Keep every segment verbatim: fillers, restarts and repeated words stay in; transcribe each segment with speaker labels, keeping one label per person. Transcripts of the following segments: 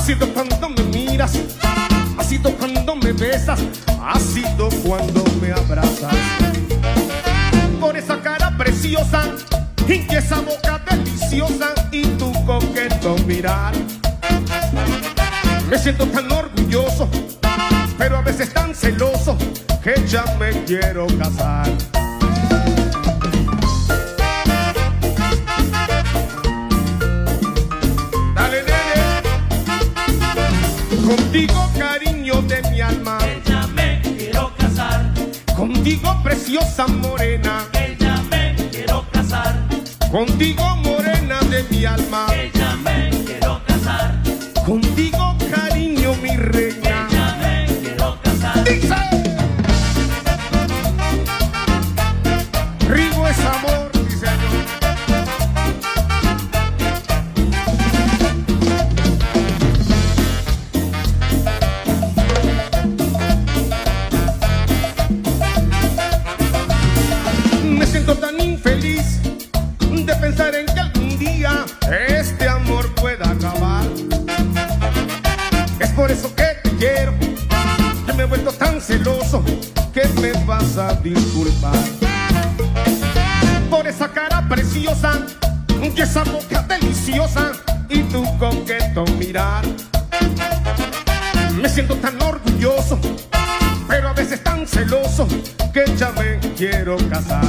Speaker 1: sido cuando me miras, ha sido cuando me besas, ha sido cuando me abrazas. Por esa cara preciosa y esa boca deliciosa y tu coqueto mirar. Me siento tan orgulloso, pero a veces tan celoso que ya me quiero casar. Dale, nene. Contigo, cariño de mi alma,
Speaker 2: que ya me quiero casar.
Speaker 1: Contigo, preciosa morena,
Speaker 2: que ya me quiero casar.
Speaker 1: Contigo, morena de mi alma,
Speaker 2: que ya me quiero casar.
Speaker 1: Contigo, cariño, mi reina,
Speaker 2: que ya me quiero casar.
Speaker 1: ¡Dice! Rigo es amor, dice yo. Me siento tan infeliz de pensar en que algún día este amor pueda acabar. Es por eso que te quiero, que me he vuelto tan celoso que me vas a disculpar. Por esa cara preciosa y esa boca deliciosa y tu coqueto mirar. Me siento tan orgulloso, pero a veces tan celoso que ya me quiero casar.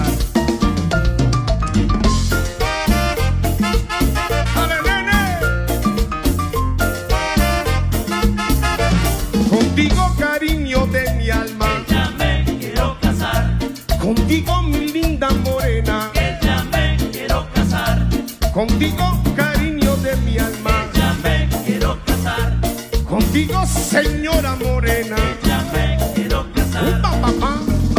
Speaker 1: Contigo, cariño de mi alma,
Speaker 2: que ya me quiero casar.
Speaker 1: contigo, mi linda morena,
Speaker 2: que ya me quiero casar.
Speaker 1: contigo, cariño de mi alma,
Speaker 2: que ya me quiero casar.
Speaker 1: contigo, señora morena,
Speaker 2: que ya me quiero casar.
Speaker 1: ¡Upa, papá!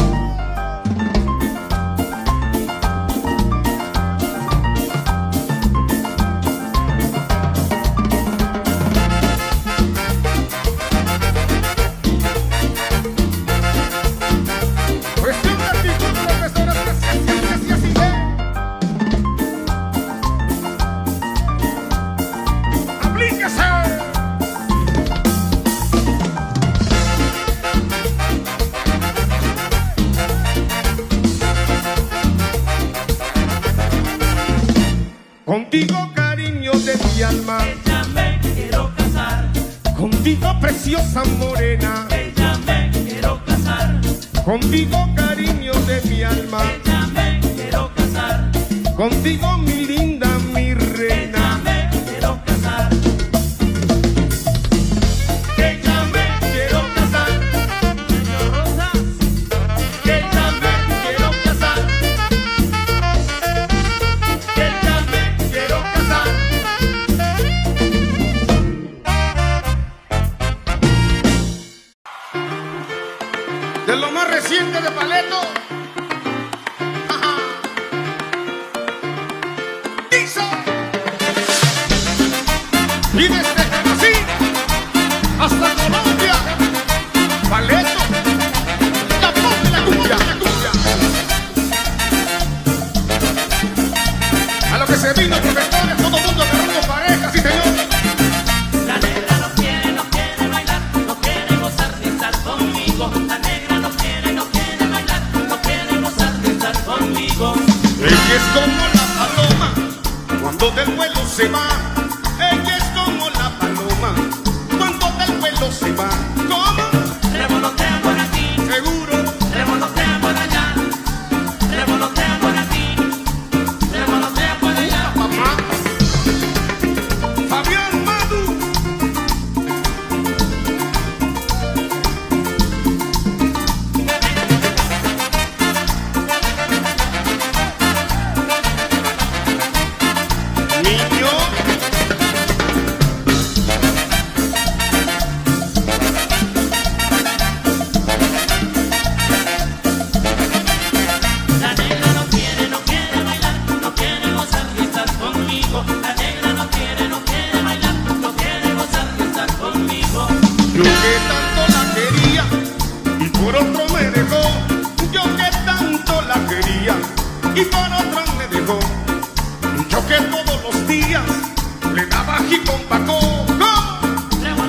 Speaker 1: Contigo, cariño de mi alma,
Speaker 2: que ya me quiero casar.
Speaker 1: contigo, preciosa morena,
Speaker 2: que ya me quiero casar.
Speaker 1: contigo, cariño de mi alma,
Speaker 2: que ya me quiero casar.
Speaker 1: contigo, mi linda, mi
Speaker 2: que
Speaker 1: reina.
Speaker 2: ya me quiero casar.
Speaker 1: Que ya me quiero casar,
Speaker 2: Señor Rosas,
Speaker 1: que ya me quiero casar, que ya me quiero casar. De lo más reciente de Paleto. Ajá. Dice. Y desde Tennessee hasta Colombia, Paleto, la voz de la cumbia, la cumbia. A lo que se vino, profesores, todo mundo agarrando parejas, sí señor.
Speaker 2: la negra no quiere, no quiere bailar, no quiere gozar ni estar conmigo. La negra no quiere, no quiere bailar, no quiere gozar ni estar conmigo.
Speaker 1: Ella es como la paloma cuando del vuelo se va. Ella es como la paloma cuando del vuelo se va. ¿Cómo?
Speaker 2: Revolotea por aquí,
Speaker 1: Seguro.
Speaker 2: revolotea por allá, revolotea por aquí, revolotea por allá.
Speaker 1: Papá. Fabián Madu. Niño.
Speaker 2: La negra no quiere, no quiere bailar, no quiere gozar ni estar conmigo. La negra no quiere, no quiere bailar, no quiere gozar ni estar conmigo.
Speaker 1: Yo que tanto la quería y por otro me dejó. Yo que tanto la quería y por otro me dejó. Yo que todos los días le daba y con Paco. ¿Cómo?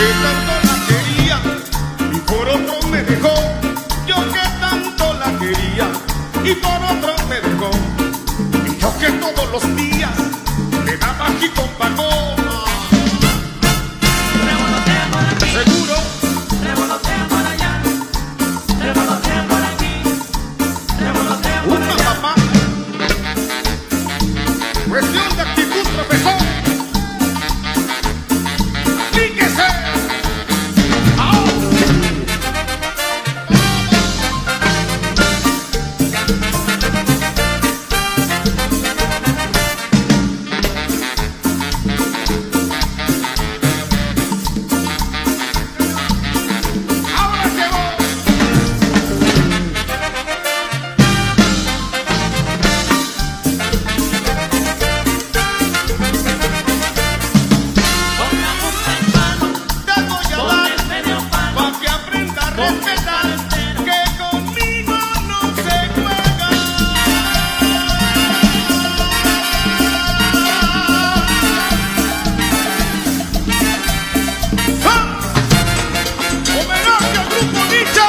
Speaker 1: que tanto la quería y por otro me dejó. Yo que tanto la quería y por otro me dejó. Y yo que todos los días le daba aquí con pagón.
Speaker 2: Revolotea por aquí,
Speaker 1: Seguro,
Speaker 2: revolotea por allá, revolotea por aquí, revolotea por
Speaker 1: una
Speaker 2: allá.
Speaker 1: mamá. Cuestión de actitud, profesor. Fíjese. Ahora llegó.
Speaker 2: Con la punta en mano,
Speaker 1: Te voy a
Speaker 2: con
Speaker 1: dar
Speaker 2: el medio palo,
Speaker 1: pa' que aprenda a respetar que conmigo no se juega. ¡Ah! Homenaje al grupo Nietzsche.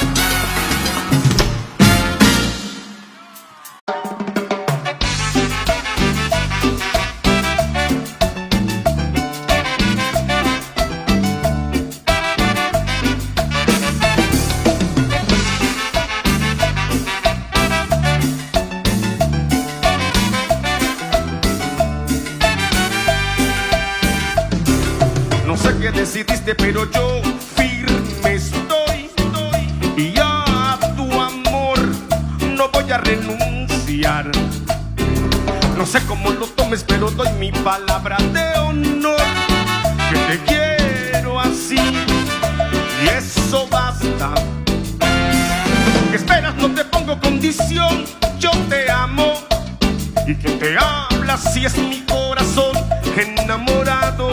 Speaker 1: No sé qué decidiste, pero yo firme estoy. Y a tu amor no voy a renunciar. No sé cómo lo tomes, pero doy mi palabra de honor que te quiero así. Y eso basta. ¿Qué esperas? No te pongo condición. Yo te amo. Y quien te habla si es mi corazón enamorado.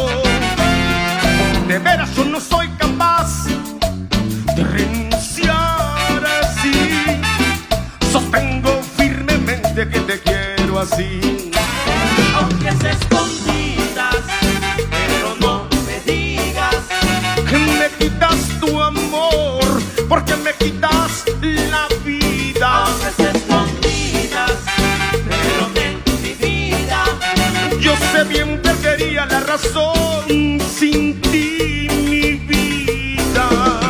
Speaker 1: De veras yo no soy capaz de renunciar así. Sostengo firmemente que te quiero así.
Speaker 2: aunque se escondidas, pero no me digas
Speaker 1: Que me quitas tu amor, porque me quitas la vida.
Speaker 2: aunque se escondidas, pero ten mi vida.
Speaker 1: Yo sé bien perdería la razón sin ti, mi vida.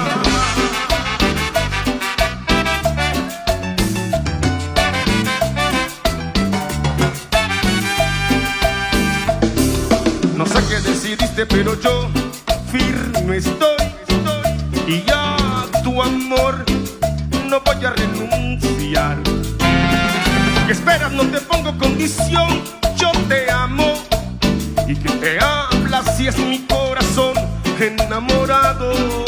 Speaker 1: No sé qué decidiste, pero yo firme estoy, estoy. Y a tu amor no voy a renunciar. ¿Qué esperas? No te pongo condición. Yo te amo. Y quien te habla si es mi corazón enamorado.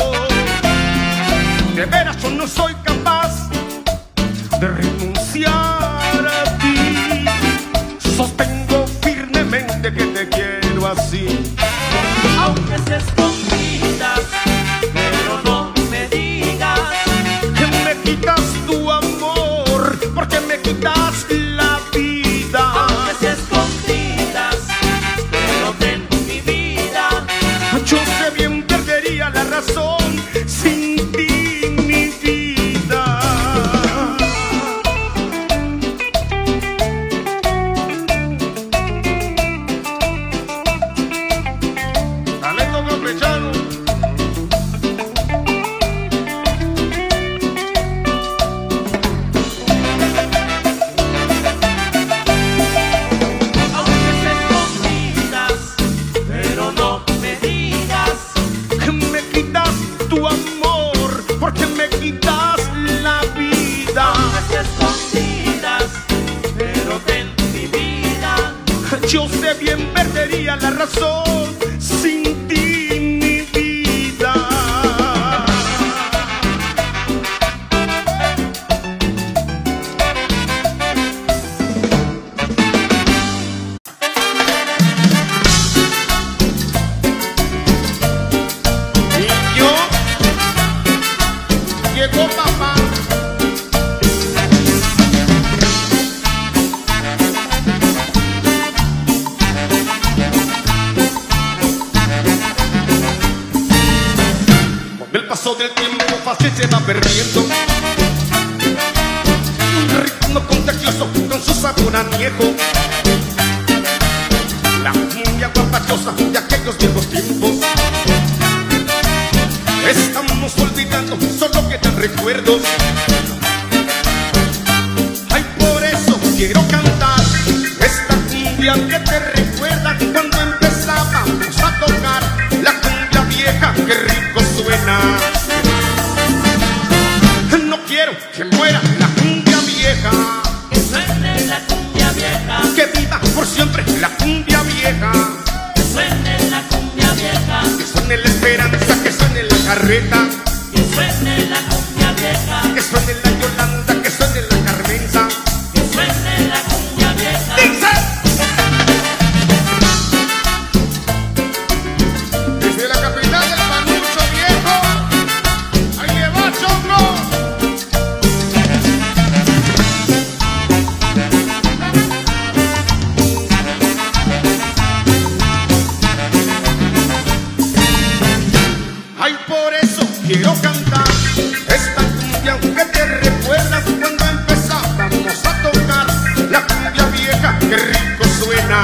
Speaker 1: De veras yo no soy capaz de renunciar a ti. Sostengo firmemente que te quiero así.
Speaker 2: Aunque se escondidas, pero no me digas
Speaker 1: Que me quitas tu amor, porque me quitas la vida.
Speaker 2: aunque se escondidas, pero ten mi vida.
Speaker 1: Yo sé bien perdería la razón sin ti, mi vida. Talento campechano.
Speaker 2: Aunque se escondidas, pero no me digas
Speaker 1: Que me quitas tu amor, porque me quitas la vida.
Speaker 2: aunque se escondidas, pero ten mi vida.
Speaker 1: Yo sé bien perdería la razón sin ti, mi vida. Niño, llegó papá. paso del tiempo fácil se va perdiendo. Un ritmo contagioso con su sabor añejo. La cumbia guapachosa de aquellos viejos tiempos. Estamos olvidando, solo quedan recuerdos. Ay, por eso quiero cantar esta cumbia que te recuerda cuando empezábamos a tocar la cumbia vieja, que rico suena. No quiero que muera la cumbia vieja,
Speaker 2: que suene la cumbia vieja,
Speaker 1: que viva por siempre la cumbia vieja,
Speaker 2: que suene la cumbia vieja,
Speaker 1: que suene la esperanza, que suene la carreta,
Speaker 2: que suene la cumbia vieja,
Speaker 1: que suene la Yolanda, que suene la Carmenza,
Speaker 2: que suene la cumbia vieja.
Speaker 1: ¡Dice! Desde la capital del panucho viejo, ahí le va Chongo. Ay, por eso quiero cantar esta cumbia que te recuerda cuando empezábamos a tocar la cumbia vieja, que rico suena.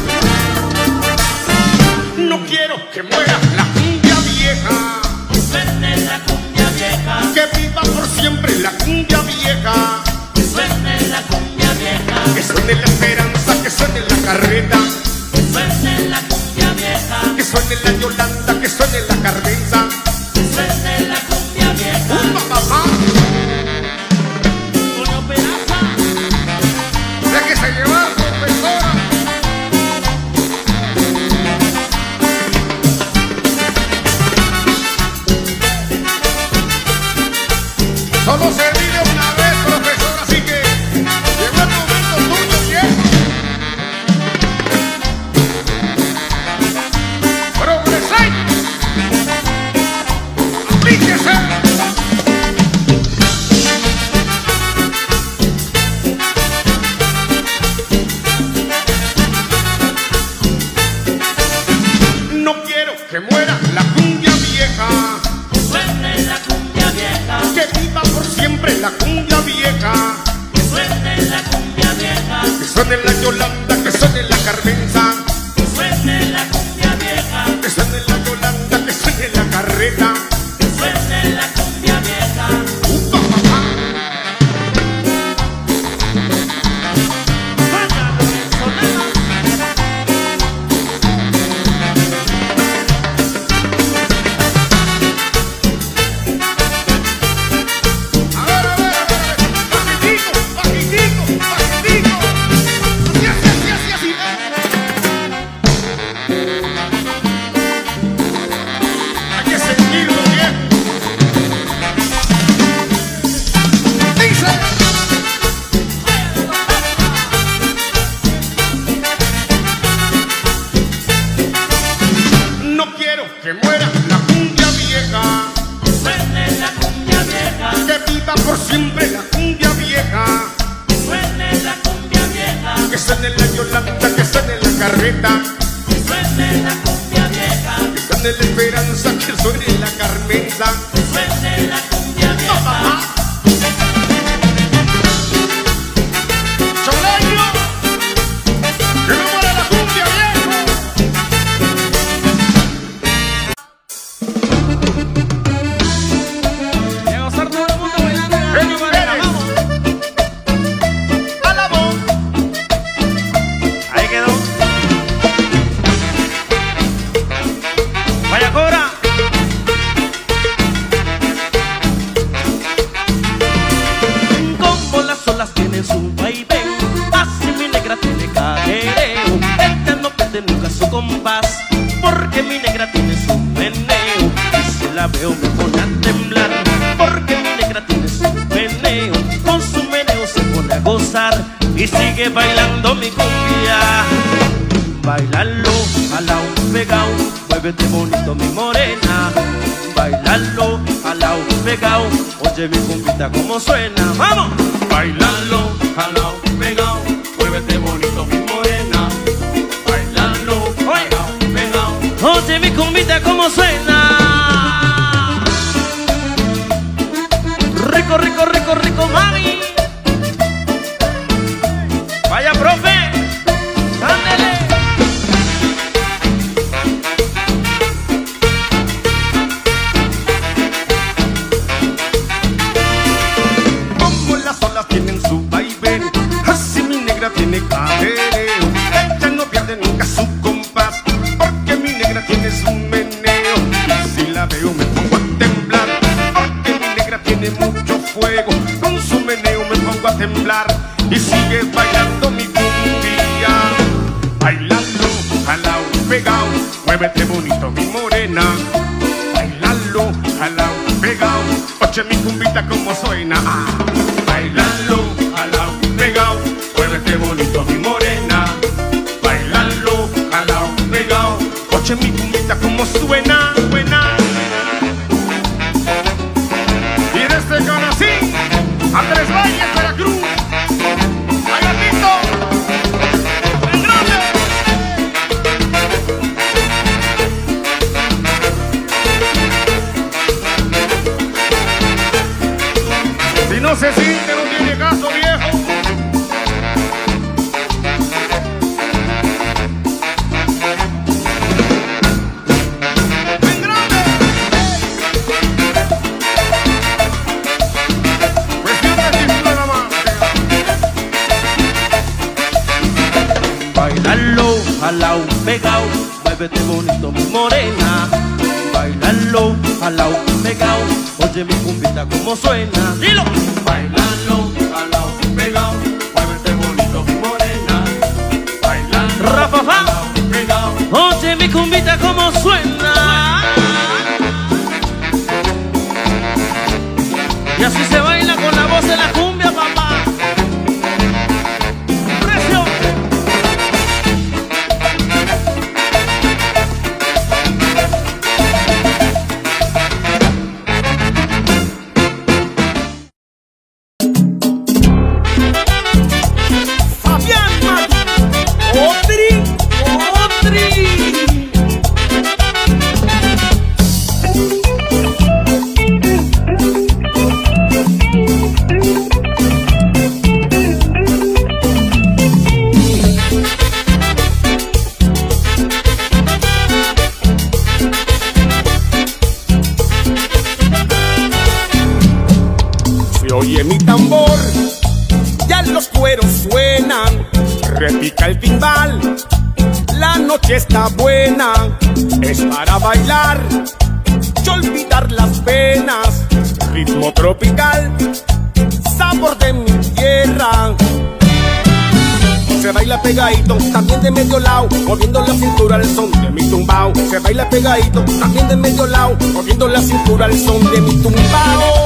Speaker 1: No quiero que muera la cumbia vieja,
Speaker 2: Que suene la cumbia vieja,
Speaker 1: que viva por siempre la cumbia vieja,
Speaker 2: que suene la cumbia vieja,
Speaker 1: que suene la esperanza, que suene la carreta,
Speaker 2: que suene la cumbia vieja,
Speaker 1: que suene la Yolanda, que suene la Carmenza.
Speaker 2: que suene la cumbia vieja.
Speaker 1: ¡Upa, papá!
Speaker 2: Julio Peraza,
Speaker 1: ¡Déjese llevar, profesora! Solo se vive una vez, profesor, así que llegó el momento tuyo, viejo. ¡Progresai! ¡Aplíquese! No quiero que muera la cumbia vieja,
Speaker 2: que suene la cumbia vieja,
Speaker 1: que viva por siempre la cumbia vieja,
Speaker 2: que suene la cumbia vieja,
Speaker 1: que suene la Yolanda, que suene la Carmenza,
Speaker 2: que suene la cumbia vieja,
Speaker 1: que suene la Yolanda, que suene la carreta.
Speaker 2: que suene la cumbia vieja.
Speaker 1: ¡Upa, papá!
Speaker 2: Suena venezolana,
Speaker 1: A ver, a ver, a ver, bajitico, bajitico, bajitico. Y así, así, así, así. Hay que sentirlo bien. Dice. No quiero que muera la cumbia vieja,
Speaker 2: que suene la cumbia vieja,
Speaker 1: que viva por siempre la cumbia vieja,
Speaker 2: que suene la cumbia vieja,
Speaker 1: que suene la Yolanda, que suene la carreta,
Speaker 2: que suene la cumbia vieja,
Speaker 1: que suene la esperanza, que suene la Carmenza.
Speaker 2: que suene la cumbia vieja.
Speaker 1: Papá. Cholayo, que no muera la cumbia viejo.
Speaker 2: Y a gozar todo el mundo bailando.
Speaker 1: Benny Pérez. A la voz.
Speaker 2: Ahí quedó. Vaya cobra. Como las olas tienen su vaivén, así mi negra tiene cadereo. Ella no pierde nunca su compás, porque mi negra tiene su meneo. Y si la veo me pone a temblar, porque mi negra tiene su meneo. Con su meneo se pone a gozar y sigue bailando mi cumbia. Bailalo, alao, pegao, muévete bonito mi morena. Bailalo, alao, pegao, oye mi cumbita como suena. ¡Vamos! Bailalo, alao, pegao, muévete bonito mi morena. Bailalo, alao, pegao, oye mi cumbita como suena.
Speaker 1: temblar y sigue bailando mi cumbia. Bailando, jalao, pegao, muévete bonito mi morena. Bailando, jalao, pegao, oye mi cumbita como suena. Ah. Bailando, jalao, pegao, muévete bonito mi morena. Bailando, jalao, pegao, oye mi cumbita como suena, buena. Y desde Canasí, a Tres Valles, Veracruz, ¡ay, gatito! ¡El grande! Si no se siente, no tiene caso, viejo. ¡El grande! Cuestión de título nada más.
Speaker 2: Bailalo, jalao, pegao, muévete bonito mi morena. Bailalo, jalao, pegao, oye mi cumbita como suena. Dilo.
Speaker 1: Bailando, jalao, pegao, muévete bonito mi morena. Bailando,
Speaker 2: Rafa,
Speaker 1: jalao, pegao.
Speaker 2: oye mi cumbita como suena. Y así se baila con la voz de la cumbia, papá. Precio. Fabián Mati, Otri, Otri.
Speaker 1: Se oye mi tambor, ya los cueros suenan, repica el timbal, la noche está buena, es para bailar y olvidar las penas, ritmo tropical, sabor de mi tierra. Se baila pegadito, también de medio lado, moviendo la cintura al son de mi tumbao. Se baila pegadito, también de medio lado, moviendo la cintura al son de mi tumbao.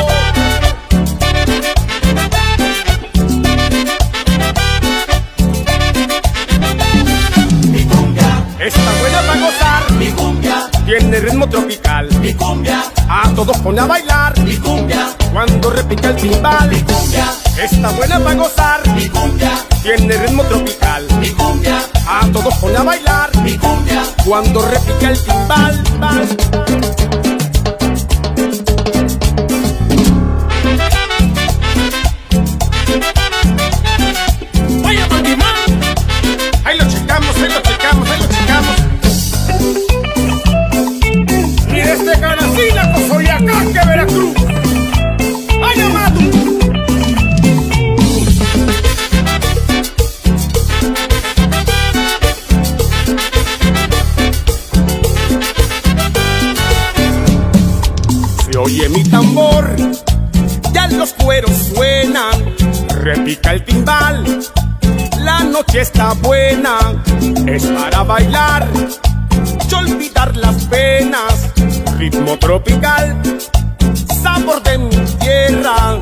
Speaker 1: Está buena para gozar,
Speaker 3: Mi cumbia,
Speaker 1: tiene ritmo tropical.
Speaker 3: mi cumbia,
Speaker 1: A todos pone a bailar
Speaker 3: mi cumbia,
Speaker 1: cuando repica el timbal.
Speaker 3: mi cumbia,
Speaker 1: Está buena para gozar,
Speaker 3: mi cumbia,
Speaker 1: tiene ritmo tropical.
Speaker 3: mi cumbia,
Speaker 1: A todos pone a bailar
Speaker 3: mi cumbia.
Speaker 1: cuando repica el timbal.
Speaker 2: Vaya Manguimán.
Speaker 1: Ahí lo checamos, ahí lo checamos, ahí lo checamos. Y desde Canacina, Cozoyacán, Veracruz. ¡Ay, amado! Se oye mi tambor, ya los cueros suenan, repica el timbal. La noche está buena, es para bailar y olvidar las penas, ritmo tropical, sabor de mi tierra.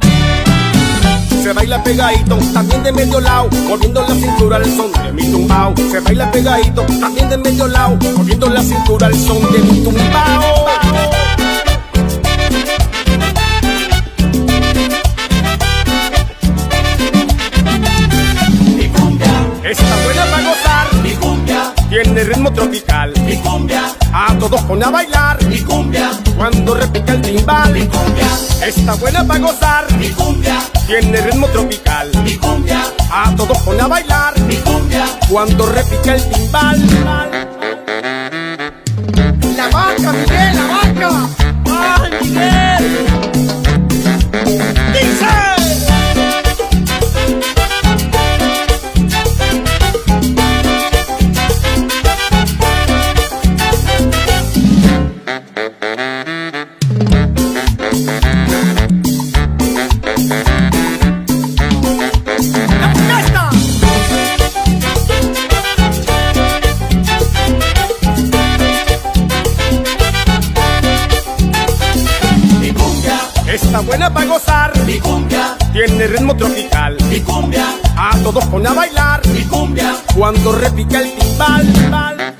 Speaker 1: Se baila pegadito, también de medio lado, moviendo la cintura al son de mi tumbao. Se baila pegadito, también de medio lado, moviendo la cintura al son de mi tumbao.
Speaker 3: Mi cumbia,
Speaker 1: Está buena para gozar,
Speaker 3: mi cumbia,
Speaker 1: tiene ritmo tropical.
Speaker 3: mi cumbia,
Speaker 1: A todos pone a bailar
Speaker 3: mi cumbia,
Speaker 1: cuando repica el timbal.
Speaker 3: mi cumbia,
Speaker 1: Está buena para gozar,
Speaker 3: mi cumbia,
Speaker 1: tiene ritmo tropical.
Speaker 3: mi cumbia,
Speaker 1: A todos pone a bailar
Speaker 3: mi cumbia.
Speaker 1: cuando repica el timbal. La vaca, Miguel, la vaca.
Speaker 2: ¡Ay, Miguel!
Speaker 1: ¡Dice! tiene ritmo tropical.
Speaker 3: Mi cumbia,
Speaker 1: A todos pone a bailar
Speaker 3: mi cumbia,
Speaker 1: cuando repica el timbal. Bal,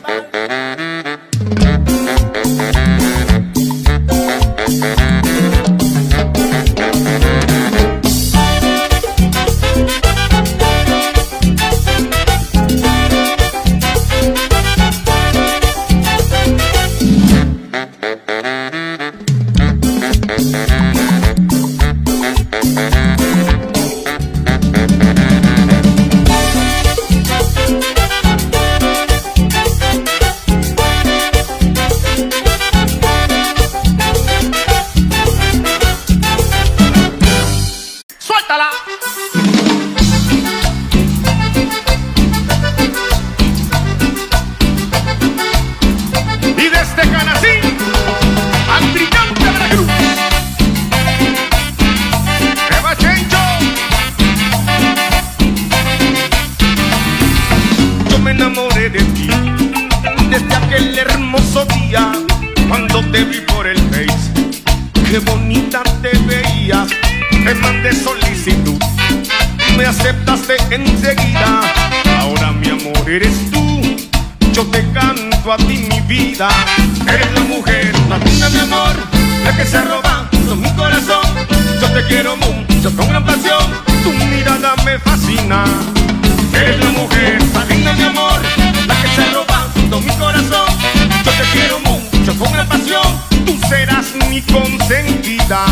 Speaker 4: qué bonita te veías, te mandé solicitud, me aceptaste enseguida. Ahora mi amor eres tú, yo te canto a ti mi vida. Eres la mujer más linda mi amor, la que se ha robado mi corazón. Yo te quiero mucho con gran pasión, tu mirada me fascina. Eres la mujer más linda mi amor, la que se ha robado mi corazón. Yo te quiero mucho con gran pasión, tú serás mi consentida.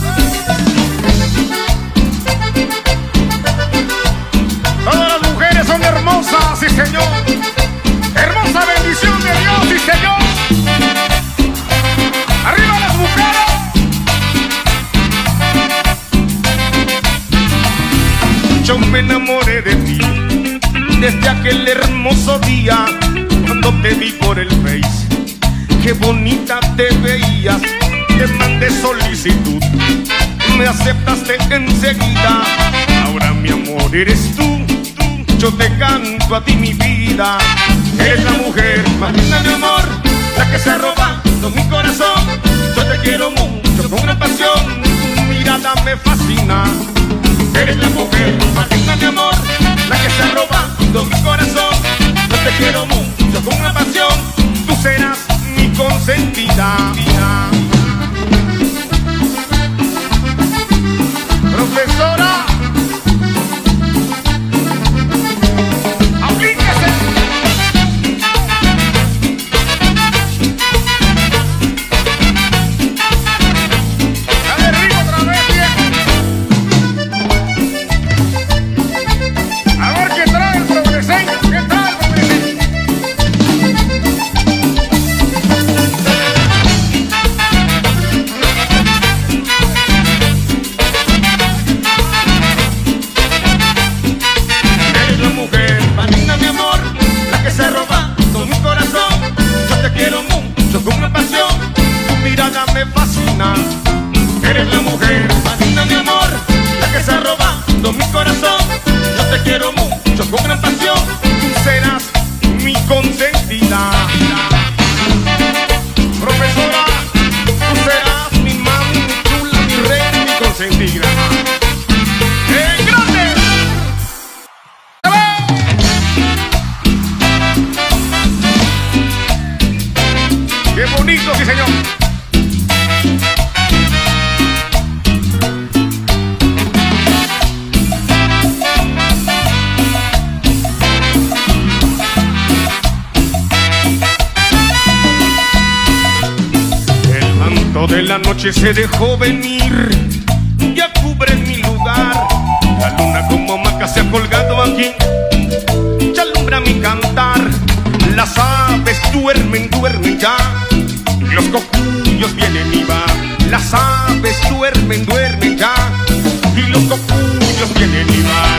Speaker 4: Todas las mujeres son hermosas, sí señor. Hermosa bendición de Dios, sí señor. ¡Arriba las mujeres! Yo me enamoré de ti desde aquel hermoso día cuando te vi por el Face. Qué bonita te veías, te mandé solicitud, me aceptaste enseguida. Ahora mi amor eres tú, yo te canto a ti mi vida. Eres la mujer más linda mi amor, la que se ha robado mi corazón. Yo te quiero mucho con gran pasión, tu mirada me fascina. Eres la mujer más linda mi amor, la que se ha robado mi corazón. Yo te quiero mucho con gran pasión, tú serás mi consentida. Profesora, aplíquese. Dale rico otra vez, viejo. A ver qué trae el progreseño, qué trae el progreseño. Me fascina. Eres la mujer más linda mi amor, la que se ha robado mi corazón. Yo te quiero mucho con gran pasión, tú serás mi consentida. Profesora, tú serás mi mami, mi chula, mi reina, mi consentida. ¡En grande! ¡Qué bonito, sí señor! De la noche se dejó venir, ya cubre mi lugar. La luna como maca se ha colgado aquí, ya alumbra mi cantar. Las aves duermen, duermen ya, y los cocuyos vienen y van. Las aves duermen, duermen ya, y los cocuyos vienen y van.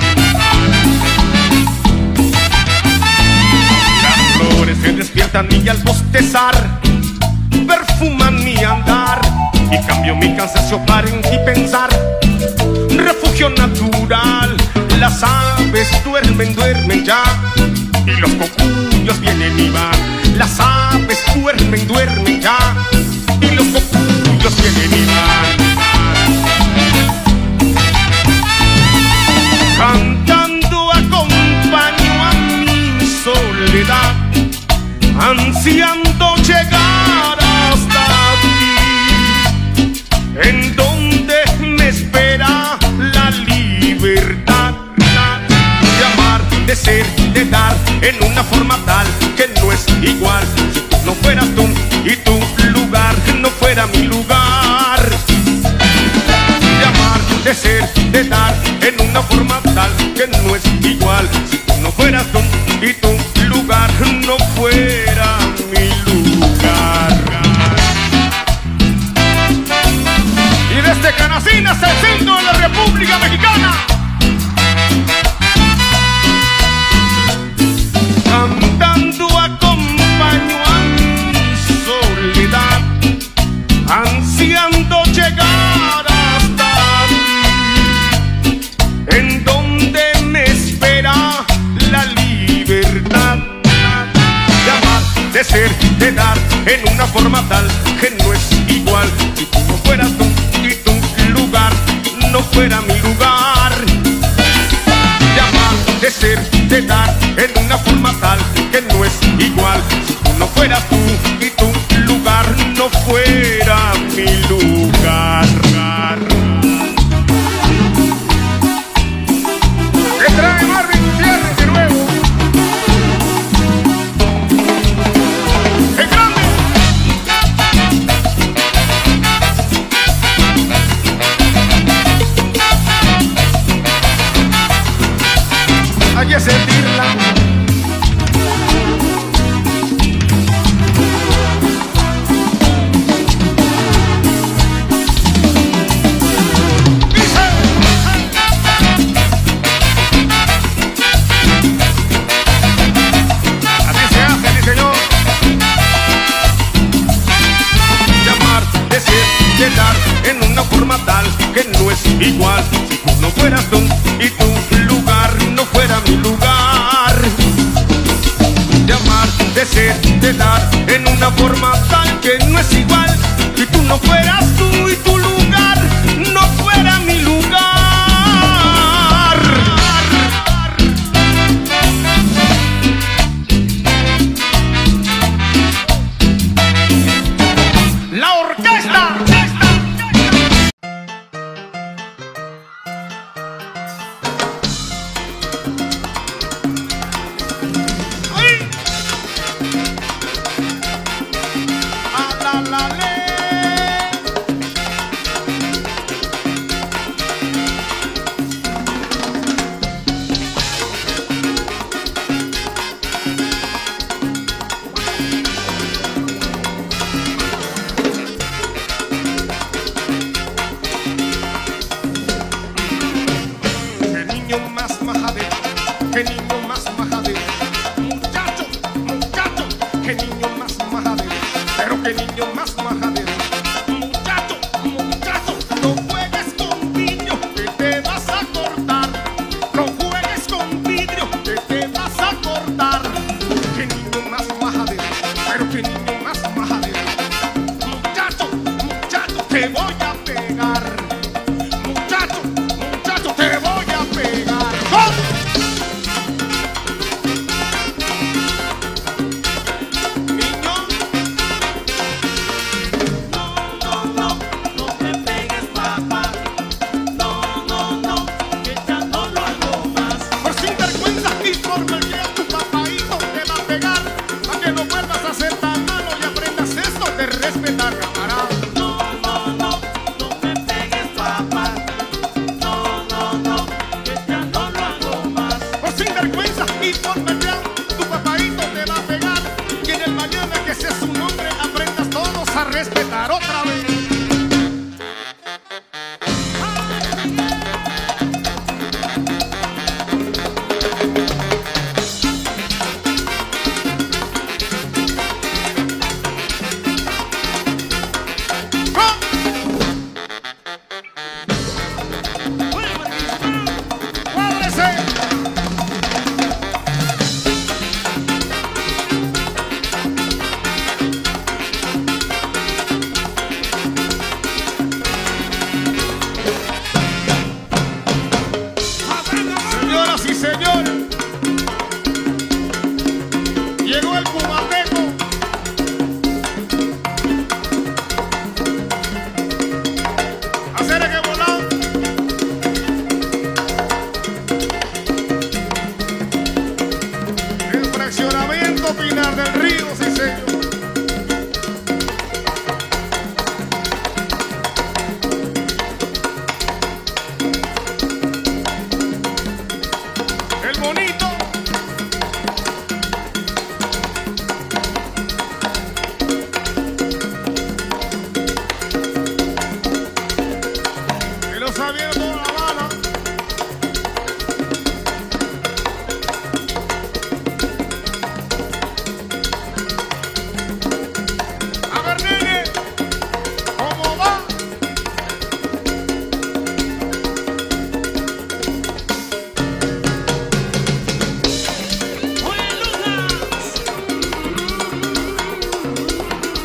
Speaker 4: Las flores se despiertan y al bostezar perfuman mi andar, y cambio mi cansancio para en ti pensar. Refugio natural, las aves duermen, duermen ya, y los cocuyos vienen y van. Las aves duermen, duermen ya, y los cocuyos vienen y van. soledad, ansiando llegar hasta ti, en donde me espera la libertad de amar, de ser, de dar, en una forma tal que no es igual. Si tú no fueras tú y tu lugar no fuera mi lugar, de amar, de ser, de dar, en una forma tal que no es igual. Si tú no fueras tú y tu lugar no fuera mi lugar. Y desde Canasinas, el centro de la República Mexicana, cantando acompaño a mi soledad, ansiando llegar hasta ti, en donde me espera la libertad de amar, de ser, de dar, en una forma tal que no es igual. Si tú no fueras tú y tu lugar no fuera mi lugar, de amar, de ser, de dar, en una forma tal que no es igual. Si tú no fueras tú y tu lugar no fuera mi lugar. ¿Qué trae Marvin Gutiérrez de nuevo? ¡Es grande! Hay que sentirla. En una forma tal que no es igual. Si tú no fueras tú y tu lugar no fuera mi lugar, de amar, de ser, de dar, en una forma tal que no es igual. Si tú no fueras tú y tu lugar no fuera mi lugar. La orquesta. Qué niño más majadero, muchacho, muchacho, qué niño más majadero, pero qué niño más majadero, muchacho, muchacho, no juegues con vidrio que te vas a cortar, no juegues con vidrio que te vas a cortar, qué niño más majadero, pero qué niño más majadero, muchacho, muchacho, te voy a pegar, muchacho, muchacho, te voy a pegar. ¡Oh!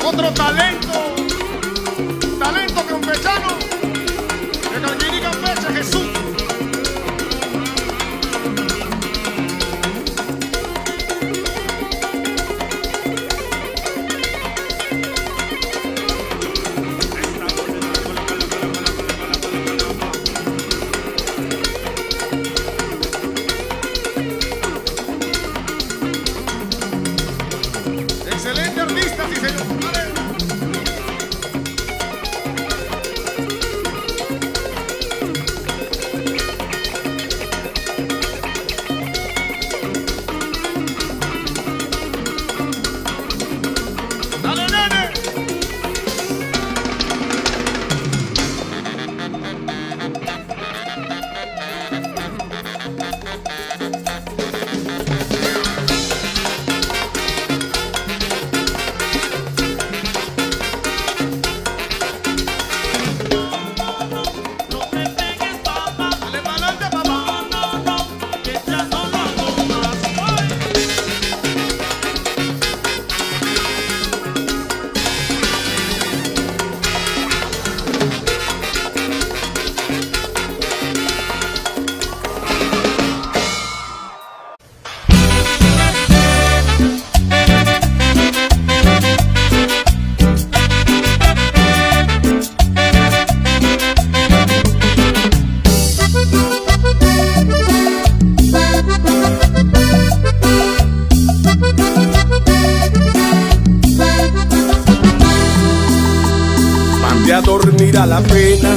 Speaker 1: otro talento, talento campechano, de Carquín y Campeche, Jesús. Excelente artista, sí señor. Dale, nene.
Speaker 4: A dormir a la pena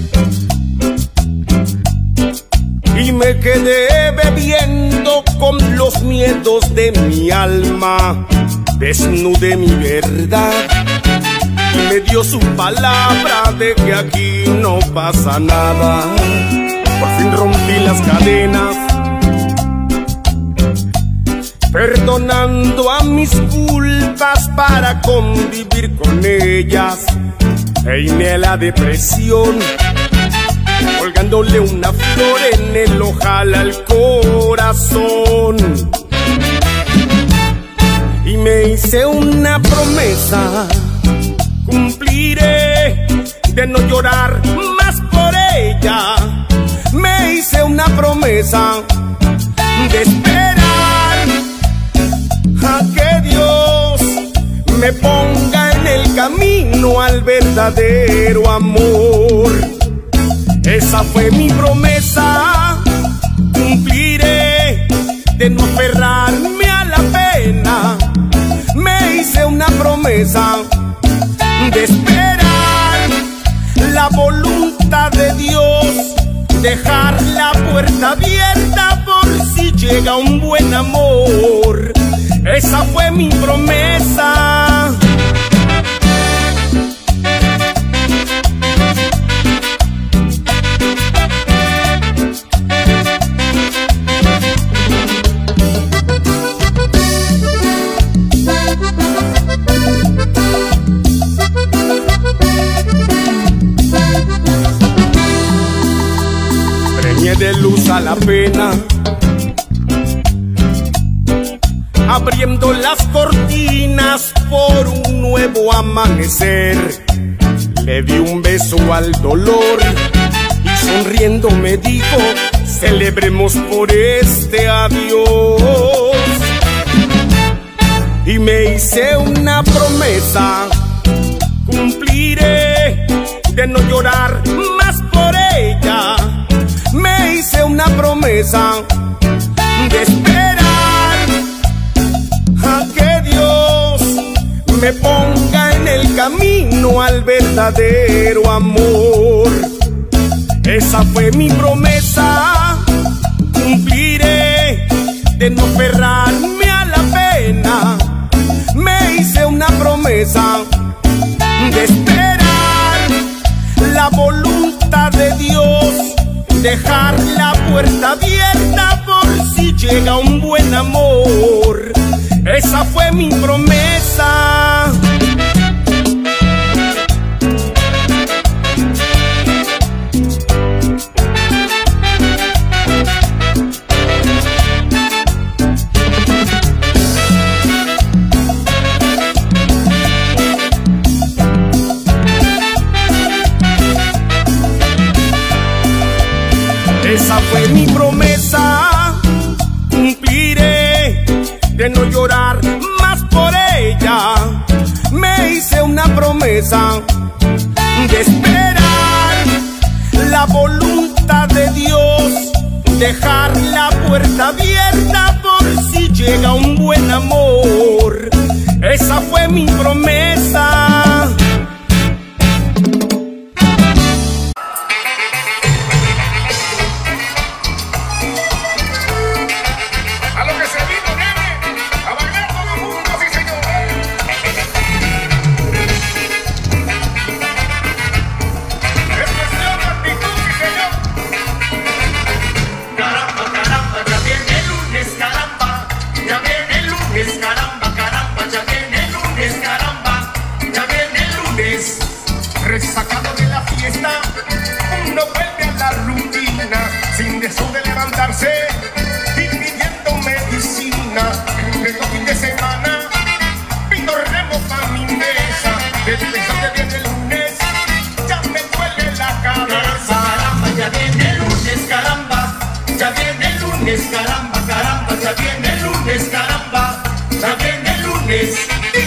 Speaker 4: y me quedé bebiendo con los miedos de mi alma. Desnudé mi verdad y me dio su palabra de que aquí no pasa nada. Por fin rompí las cadenas, perdonando a mis culpas para convivir con ellas. Peiné la depresión, colgándole una flor en el ojal al corazón. Y me hice una promesa, cumpliré, de no llorar más por ella. Me hice una promesa de esperar a que Dios me ponga en el camino al verdadero amor. Esa fue mi promesa, cumpliré, de no aferrarme a la pena. Me hice una promesa de esperar la voluntad de Dios, dejar la puerta abierta por si llega un buen amor. Esa fue mi promesa. Preñé de luz a la pena, abriendo las cortinas por un nuevo amanecer. Le di un beso al dolor y sonriendo me dijo: celebremos por este adiós. Y me hice una promesa, cumpliré, de no llorar más por ella. Me hice una promesa de esperar a que Dios me ponga en el camino al verdadero amor. Esa fue mi promesa, cumpliré, de no aferrarme a la pena. Me hice una promesa de esperar la voluntad de Dios, dejar la puerta abierta por si llega un buen amor. Esa fue mi promesa. promesa de esperar la voluntad de Dios, dejar la puerta abierta por si llega un buen amor. Esa fue mi promesa.
Speaker 1: Resacado de la fiesta, uno vuelve a la rutina, sin deseo de levantarse y pidiendo medicina. En los fines de semana pido remo pa' mi mesa, desde pensar que viene el lunes ya me duele la cabeza.
Speaker 3: Caramba, ya viene el lunes, caramba, ya viene el lunes, caramba, caramba, ya viene el lunes, caramba, ya viene el lunes.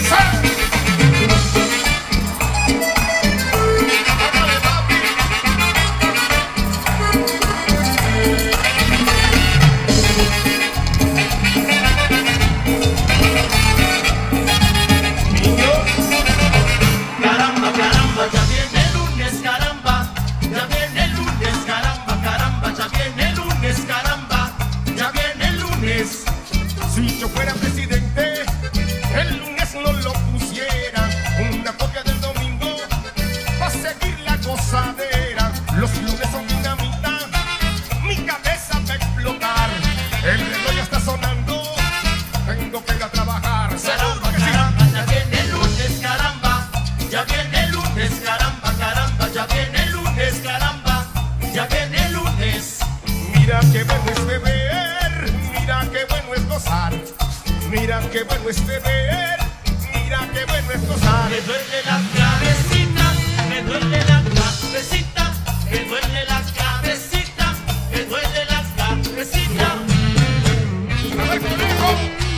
Speaker 1: Si yo fuera presidente, el lunes no lo pusiera una copia del domingo para seguir la gozadera. Los lunes son dinamita, mi cabeza va a explotar. El reloj ya está sonando, tengo que ir a trabajar.
Speaker 3: Caramba, caramba, ya viene el lunes, caramba, ya viene el lunes, caramba, caramba, ya viene el lunes, caramba, ya viene el lunes.
Speaker 1: Mira qué bueno es beber, mira qué bueno es gozar. Mira qué bueno es beber, mira qué bueno es gozar.
Speaker 3: Me duele la cabecita, me duele la cabecita, me duele la cabecita, me duele la cabecita.
Speaker 1: A ver, conejo.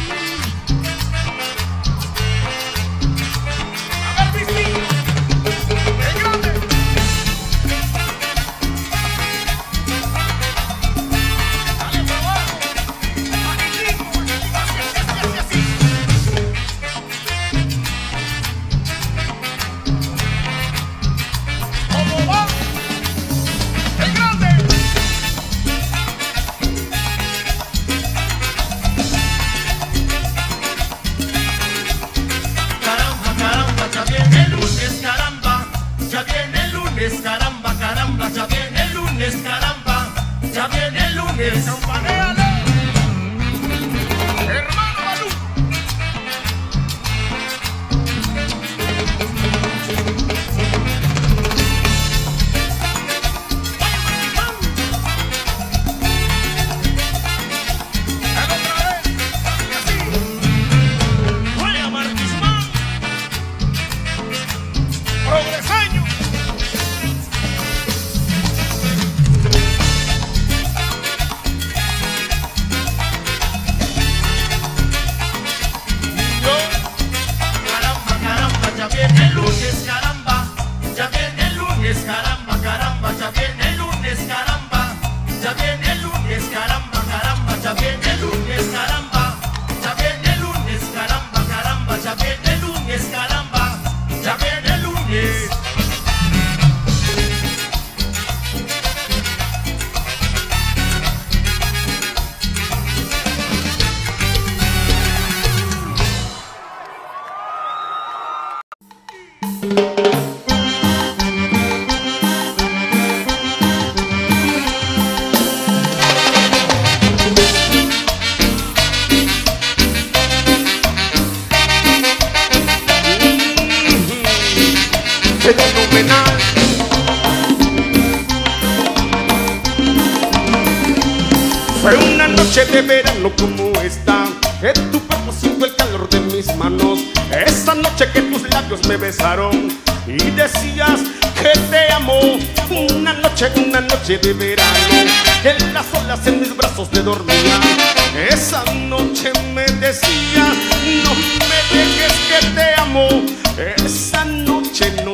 Speaker 1: A ver, Pistín. ¡Qué grande! Dale para abajo. Agilito, así, así, así. ¿Cómo va? ¡Qué grande!
Speaker 3: Caramba, caramba, ya viene el lunes, caramba, ya viene el lunes, caramba, caramba, ya viene el lunes, caramba, ya viene el lunes.
Speaker 1: ¡Campanéale! ¡Hermano Balú! ¡Dale otra vez! ¡Así, así!
Speaker 3: ¡Juega Marquismán!
Speaker 1: ¡Progreseño!
Speaker 3: Caramba, caramba, ya viene el lunes, caramba, ya viene el lunes, caramba, caramba, ya viene el lunes, caramba, ya viene el lunes, caramba, caramba, ya viene el lunes, caramba, ya viene el lunes, caramba, caramba, ya viene el lunes, caramba, ya viene el lunes.
Speaker 4: Fenomenal. Fue una noche de verano como esta, que tu cuerpo sintió el calor de mis manos. Esa noche que tus labios me besaron y decías que te amo. Una noche, una noche de verano, en las olas en mis brazos te dormía. Esa noche me decías, no me dejes que te amo. Esa noche no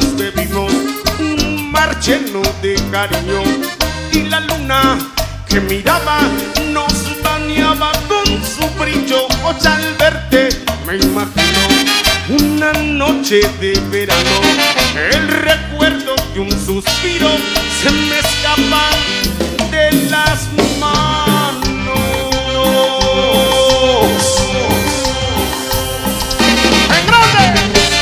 Speaker 4: lleno de cariño y la luna que miraba nos bañaba con su brillo. Hoy al verte me imagino una noche de verano, el recuerdo de un suspiro se me escapa de las manos. ¡En grande!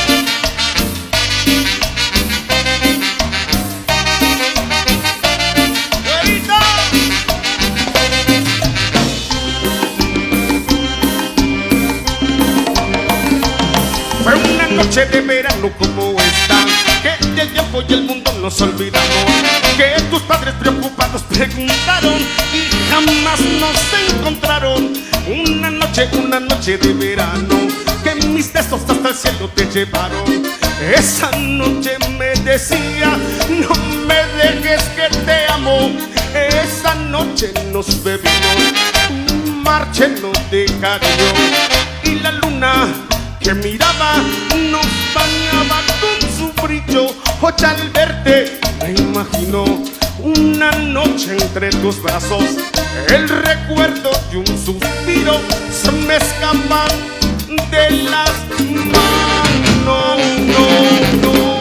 Speaker 4: Fue una noche de verano como esta, que del tiempo y el mundo nos olvidamos, que tus padres preocupados preguntaron y jamás nos encontraron. Una noche, una noche de verano, que mis besos hasta el cielo te llevaron. Esa noche me decía, no me dejes que te amo. Esa noche nos bebimos un mar lleno de cariño y la luna que miraba nos bañaba con su brillo. Hoy al verte me imagino una noche entre tus brazos, el recuerdo de un suspiro se me escapa de las manos. No, no, no.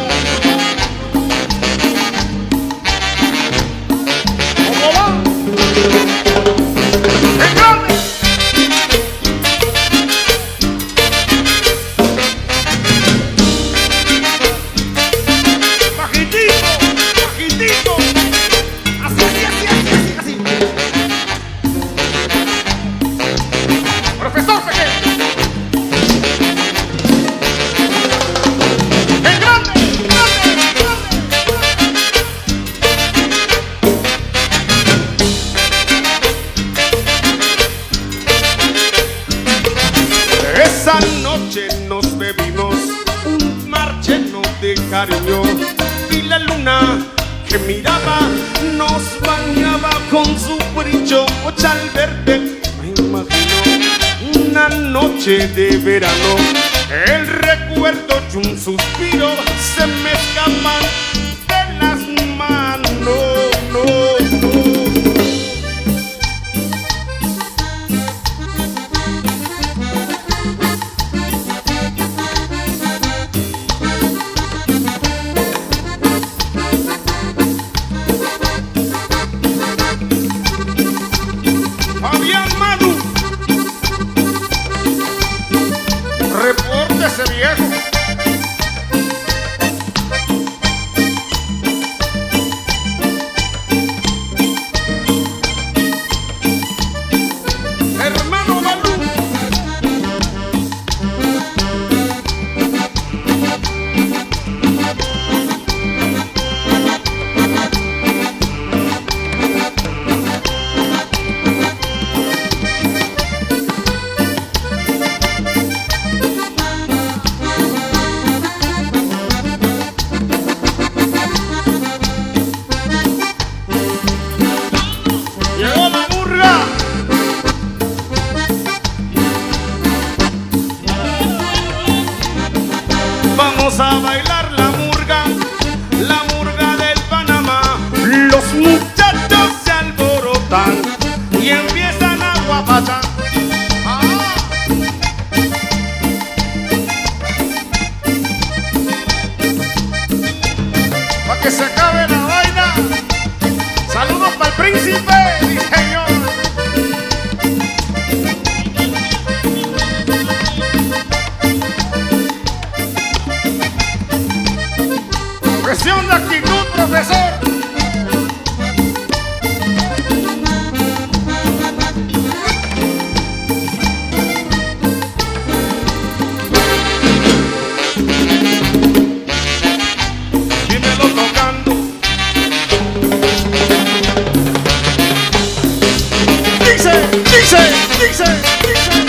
Speaker 4: ¿Cómo va? ¡Venga! Esa noche nos bebimos un mar lleno de cariño y la luna que miraba nos bañaba con su brillo. Hoy al verte me imagino una noche de verano, el recuerdo de un suspiro se me escapa de las manos. No, no. Repórtese, viejo. Hermano Malú. Vamos a bailar la murga, la murga del Panamá. Los muchachos se alborotan y empiezan a guapachar. Ah. Pa' que se acabe la vaina. Saludos para el príncipe, mi señor. Cuestión de actitud, profesor. Dímelo tocando. Dice, dice, dice, dice.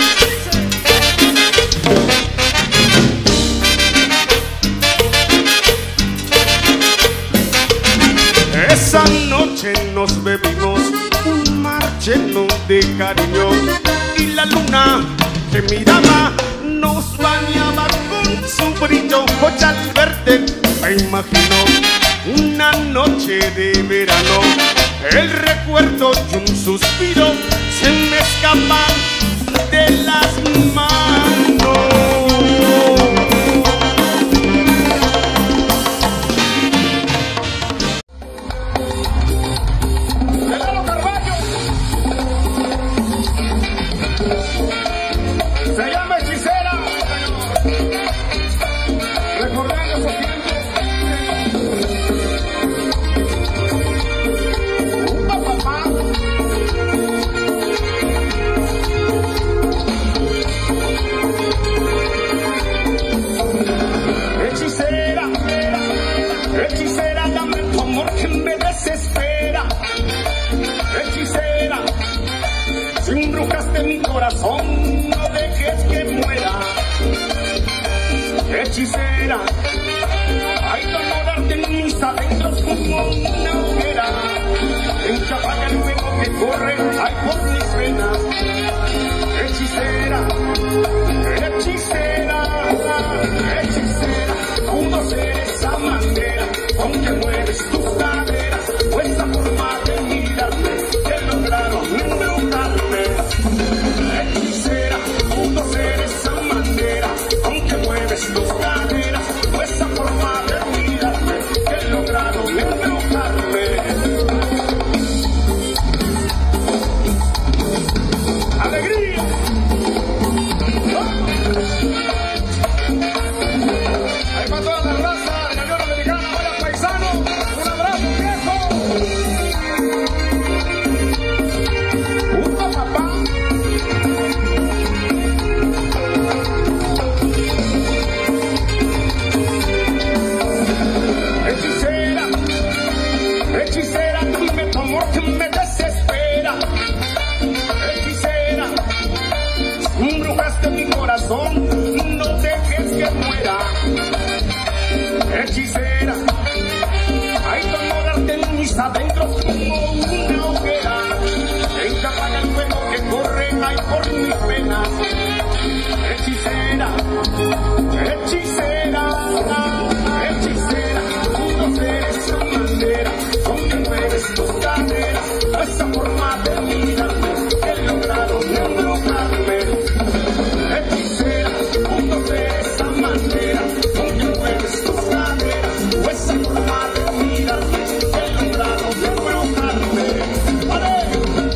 Speaker 4: Esa noche nos bebimos un mar lleno de cariño y la luna que miraba nos bañaba con su brillo. Hoy al verte me imagino una noche de verano, el recuerdo y un suspiro se me escapan de las manos.
Speaker 1: Lalo Carballo se llama Hechicera, recordando esos tiempos. Hechicera, hechicera, dame tu amor que me desespera. Hechicera, si embrujaste mi corazón, no dejes que muera. Hechicera, hay que adorarte en mis adentros como una hoguera. En que apaga el fuego que corre, ay, por mis penas. Hechicera, hechicera, hechicera, pudo ser esa manera con que mueves tus caderas, o esa forma de mirarme que lograron embrujarme. Hechicera, pudo ser esa manera con que mueves tus caderas, o esa forma de mirarme que lograron embrujarme. ¡Alegría! Ahí para toda la raza de la Unión Americana, vaya paisano, un abrazo viejo. ¡Upa, papá! Hechicera, hechicera, dime tu amor que me desespera. Hechicera, embrujaste mi corazón, no dejes que muera. Hechicera, hay que adorarte en mis adentros como una hoguera. En que apaga el fuego que corre, ay, por mis penas. Hechicera, hechicera, hechicera, pudo ser esa manera con que mueves tus caderas, esa forma de mirarme que lograron embrujarme. Hechicera, pudo ser esa manera con que mueves tus caderas, esa forma de mirarme que lograron embrujarme. ¡Vale!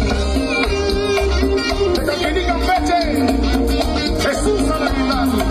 Speaker 1: De Caquini Campeche, Jesús a la guitarra.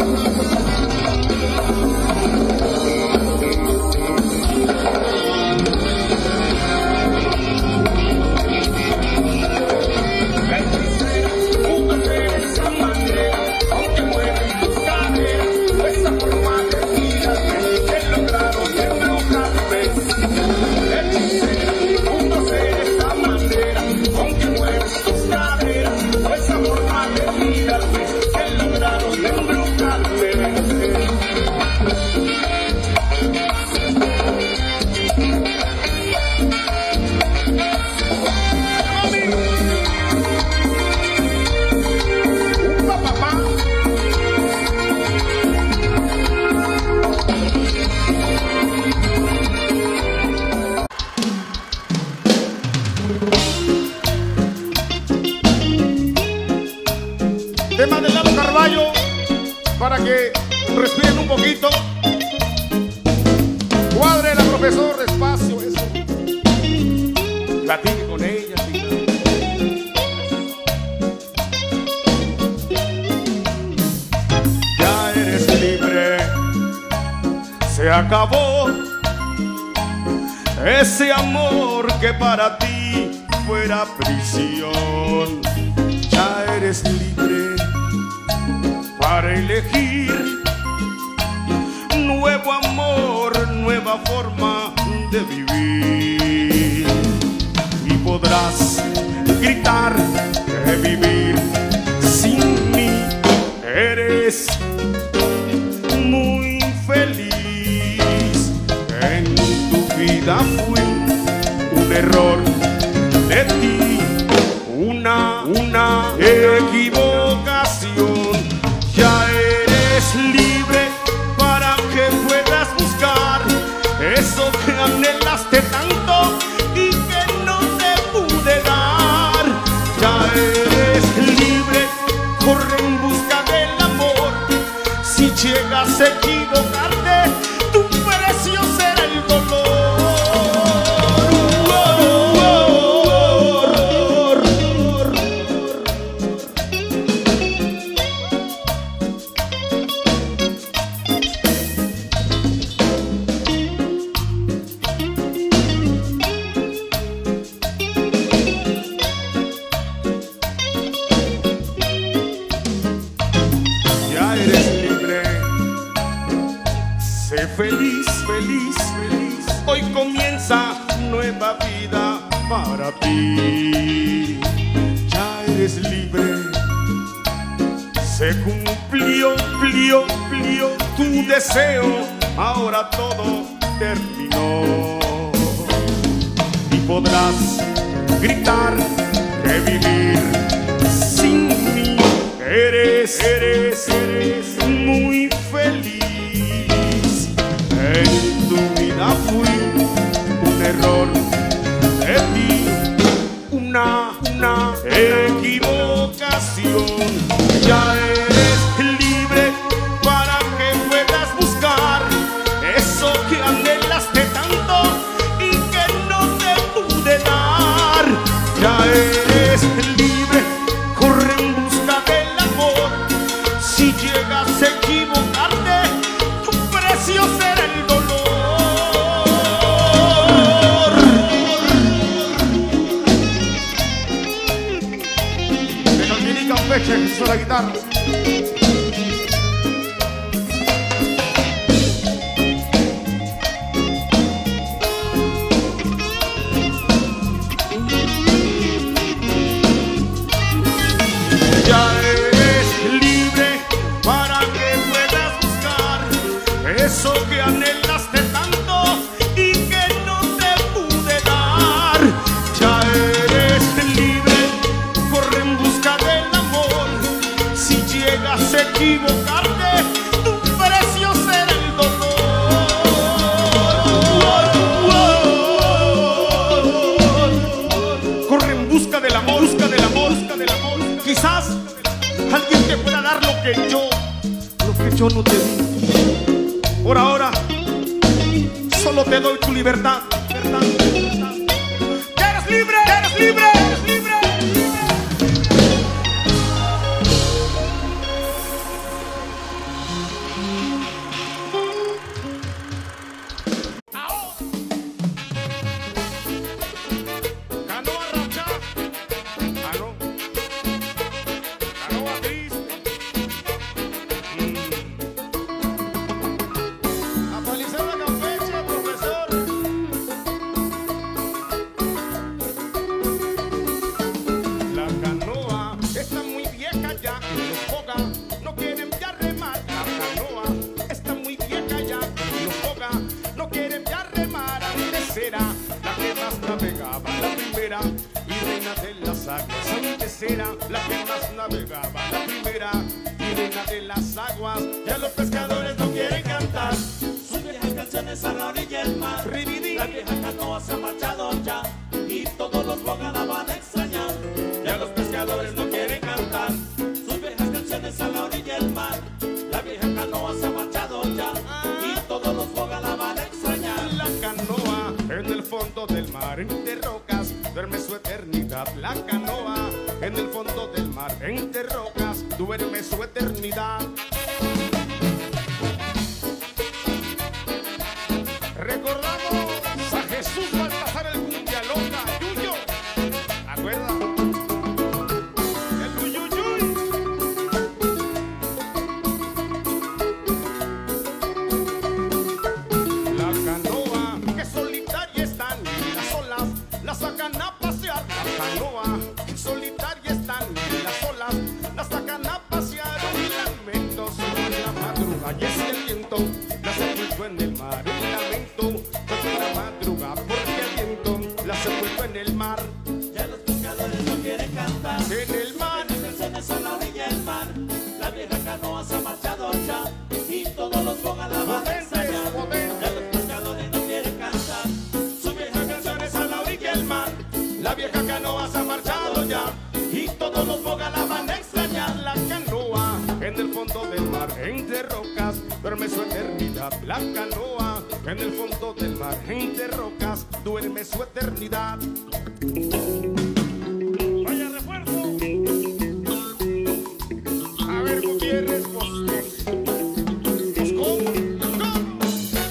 Speaker 1: Tema de Lalo Carballo para que respiren un poquito. Cuadre la profesor despacio, eso. Platique con ella, sí. Ya eres libre, se acabó ese amor que para ti fuera prisión. Ya eres libre para elegir nuevo amor, nueva forma de vivir. Y podrás gritar que vivir sin mí eres muy feliz. En tu vida fui un error de ti, una, una equivocación. Ya eres libre para que puedas buscar eso que
Speaker 4: feliz, feliz, feliz. Hoy comienza nueva vida para ti. Ya eres libre. Se cumplió, cumplió, cumplió tu deseo. Ahora todo terminó. Y podrás gritar que vivir sin mí. Eres, eres, eres muy feliz. En tu vida fui un error de ti, una, una equivocación. Ya eres libre para que puedas buscar eso que anhelaste tanto y que no te pude dar. Ya eres libre, corre en busca del amor. Si llegas a equivocarte, tu precio será el dolor. De Calvin y Campeche, que hizo la guitarra. Ya eres libre para que puedas buscar eso que anhelaste tanto y que no te pude dar. Ya eres libre, corre en busca del amor. Si llegas a equivocarte, tu precio será el dolor. Corre en busca del amor, busca del amor, busca del amor. Quizás alguien te pueda dar lo que yo, lo que yo no te di. Por ahora, solo te doy tu libertad. libertad, libertad. ¡Ya eres libre! ¡Ya eres libre! ¡Eres libre! Canoa racha. Ah, no. Canoa triste. Apalizar la Campeche, profesor. La canoa está muy vieja ya, los boga no quieren ya remar. La canoa está muy vieja ya, los boga no quieren ya remar. Antes era la que más navegaba, la primera y reina de las aguas. Antes era la que más navegaba, la primera y reina de las aguas. Ya los pescadores no quieren cantar
Speaker 3: Sus viejas canciones a la orilla del mar.
Speaker 4: Ribidí.
Speaker 3: La vieja canoa se ha marchado ya y todos los bogas la van a extrañar. Ya los pescadores no quieren cantar sus viejas canciones a la orilla del mar. La vieja canoa se ha marchado ya y todos los bogas la van a extrañar.
Speaker 4: La canoa en el fondo del mar, entre rocas, duerme su eternidad. La canoa en el fondo del mar, entre rocas, duerme su eternidad. Recordamos a Jesús Baltasar el cumbia loca, Yuyo. ¿Acuerdas? El Yuyuyuy. La canoa que solitaria están y las olas la sacan a pasear. La canoa que solitaria están y las olas la sacan a pasear. Un lamento sobre la madrugada y es el viento la sepultó en el mar. Un lamento sobre la madrugada porque el viento la sepultó en el mar.
Speaker 3: Ya los pescadores no quieren cantar
Speaker 4: En el mar.
Speaker 3: sus canciones a la orilla del mar. La vieja canoa se ha marchado ya y todos los bogas la van a extrañar. Ya los pescadores no quieren cantar sus viejas canciones a la orilla del mar.
Speaker 4: La vieja canoa se ha marchado ya
Speaker 3: Y todos los bogas la van a extrañar.
Speaker 4: la canoa en el fondo del mar, entre rocas, duerme su eternidad. La canoa en el fondo del mar, entre rocas, duerme su eternidad. Vaya refuerzo. A ver, Gutiérrez, pues, pues, ¿cómo? ¿Cómo?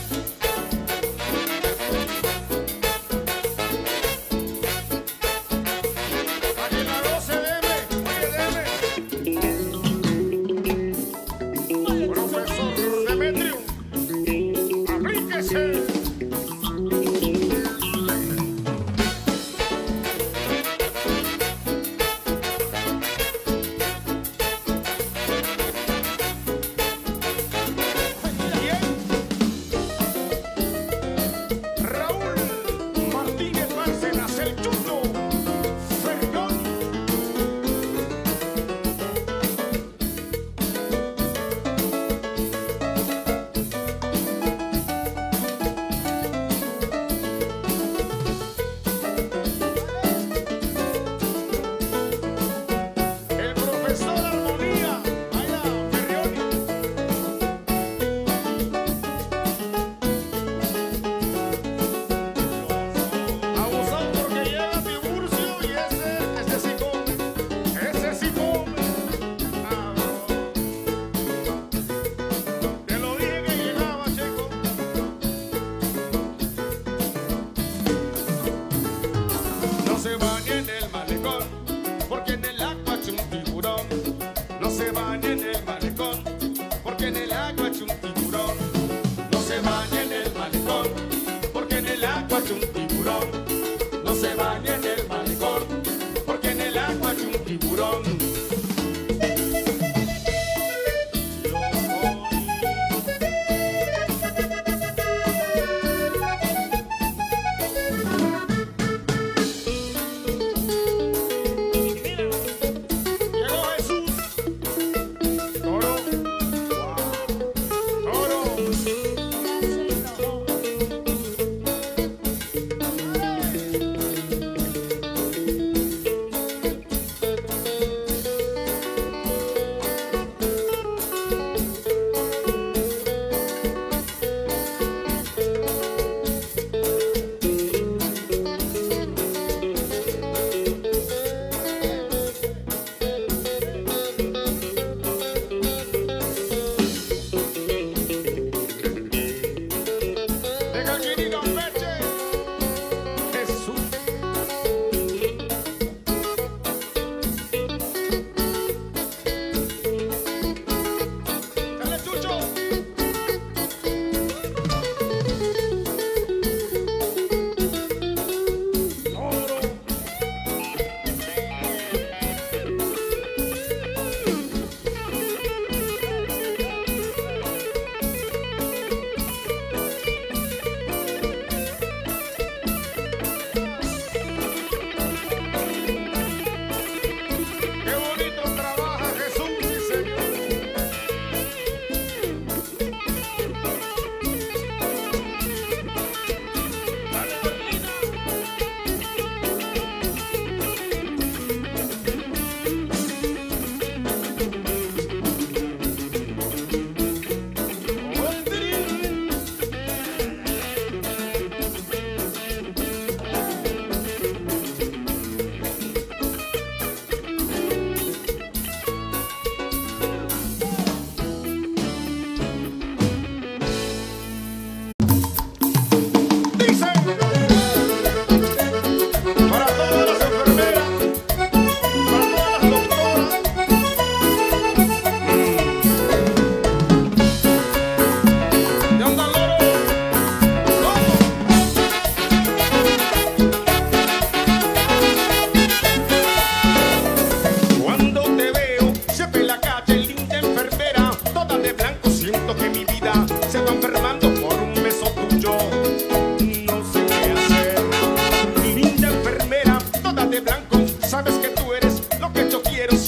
Speaker 4: Aquí la doce, deme, oye, deme. Profesor Demetrio,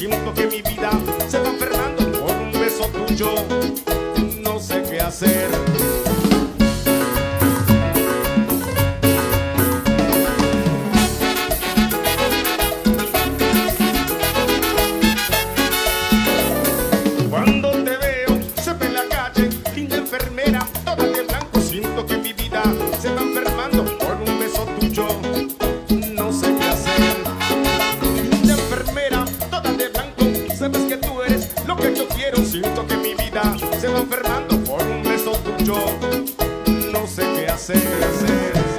Speaker 1: siento que mi vida se va enfermando por un beso tuyo. No sé qué hacer. Cuando te veo, se ve en la calle, linda enfermera, toda de blanco, siento que mi vida se va enfermando por un beso tuyo. No sé qué hacer. Linda enfermera, toda de blanco, sabes que tú eres lo que yo quiero. Siento que mi vida se va enfermando por un beso tuyo. No sé qué hacer, hacer, hacer.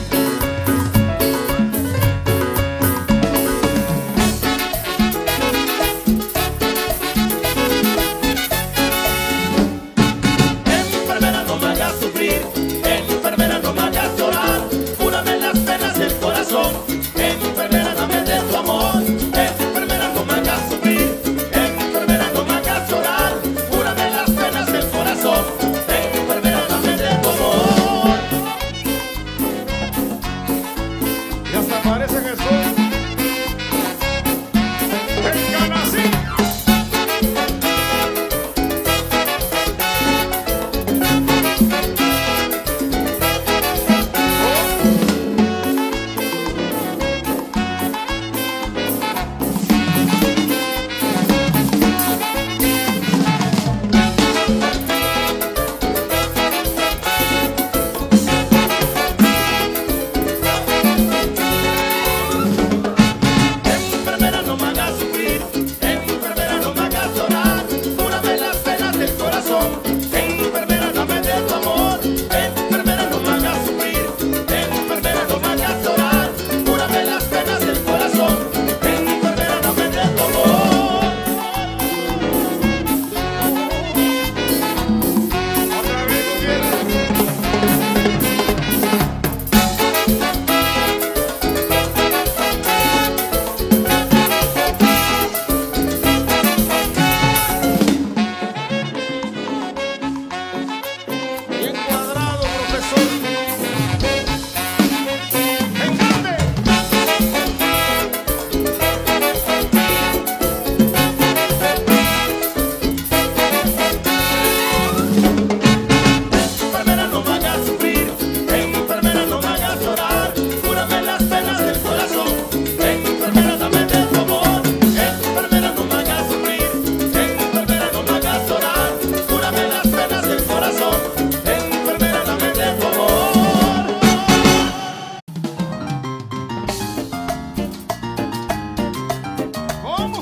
Speaker 3: Enfermera, no me hagas sufrir. Enfermera, no me hagas llorar. Cúrame las penas del corazón. Enfermera, dame de tu amor. Enfermera, no me hagas sufrir. Enfermera, no me hagas llorar. Cúrame las penas del corazón. Enfermera, dame de tu amor.
Speaker 1: Y hasta parece que soy vengan así.
Speaker 3: Enfermera, no me hagas sufrir. Enfermera, no me hagas llorar. Cúrame las penas del corazón. Enfermera, dame de tu amor. Enfermera, no me hagas sufrir. Enfermera, no me hagas llorar. Cúrame las penas del corazón. Enfermera, dame de tu amor.
Speaker 1: Otra vez quiero. Bien cuadrado, profesor. ¡En grande!
Speaker 3: Enfermera, no me hagas sufrir. Enfermera, no me hagas llorar. Cúrame las penas del corazón. Enfermera, dame de tu amor. Enfermera, no me hagas sufrir. Enfermera, no me hagas llorar. Cúrame las penas del corazón. Enfermera, dame de tu amor.
Speaker 1: ¿Cómo?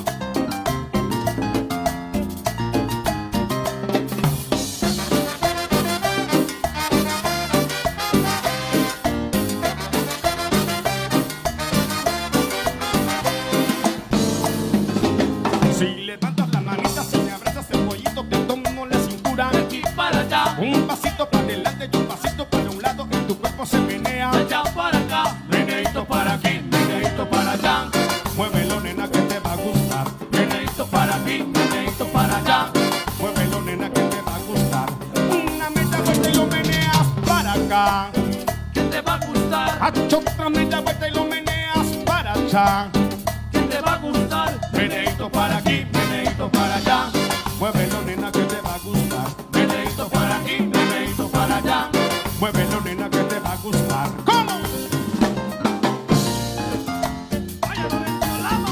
Speaker 1: Si levantas la manita, si me abrazas el cuellito, te tomo la cintura.
Speaker 3: De aquí para allá,
Speaker 1: Un pasito para adelante y un pasito para un lado, y tu cuerpo se menea.
Speaker 3: de allá para acá. Meneíto para aquí, meneíto para allá.
Speaker 1: Muévelo, nena, que te va a gustar.
Speaker 3: Meneíto para aquí, meneíto para allá.
Speaker 1: Muévelo, nena, que te va a gustar. Una media vuelta y lo meneas para acá.
Speaker 3: ¿Qué te va a gustar?
Speaker 1: Hacho, otra media vuelta y lo meneas para allá.
Speaker 3: ¿Qué te va a gustar?
Speaker 1: Meneíto para aquí, meneíto para allá. Muévelo, nena, que te va a gustar.
Speaker 3: Meneíto para aquí, meneíto para allá.
Speaker 1: Muévelo, nena, que te va a gustar. ¿Cómo? Vaya, Lorenzo Lama.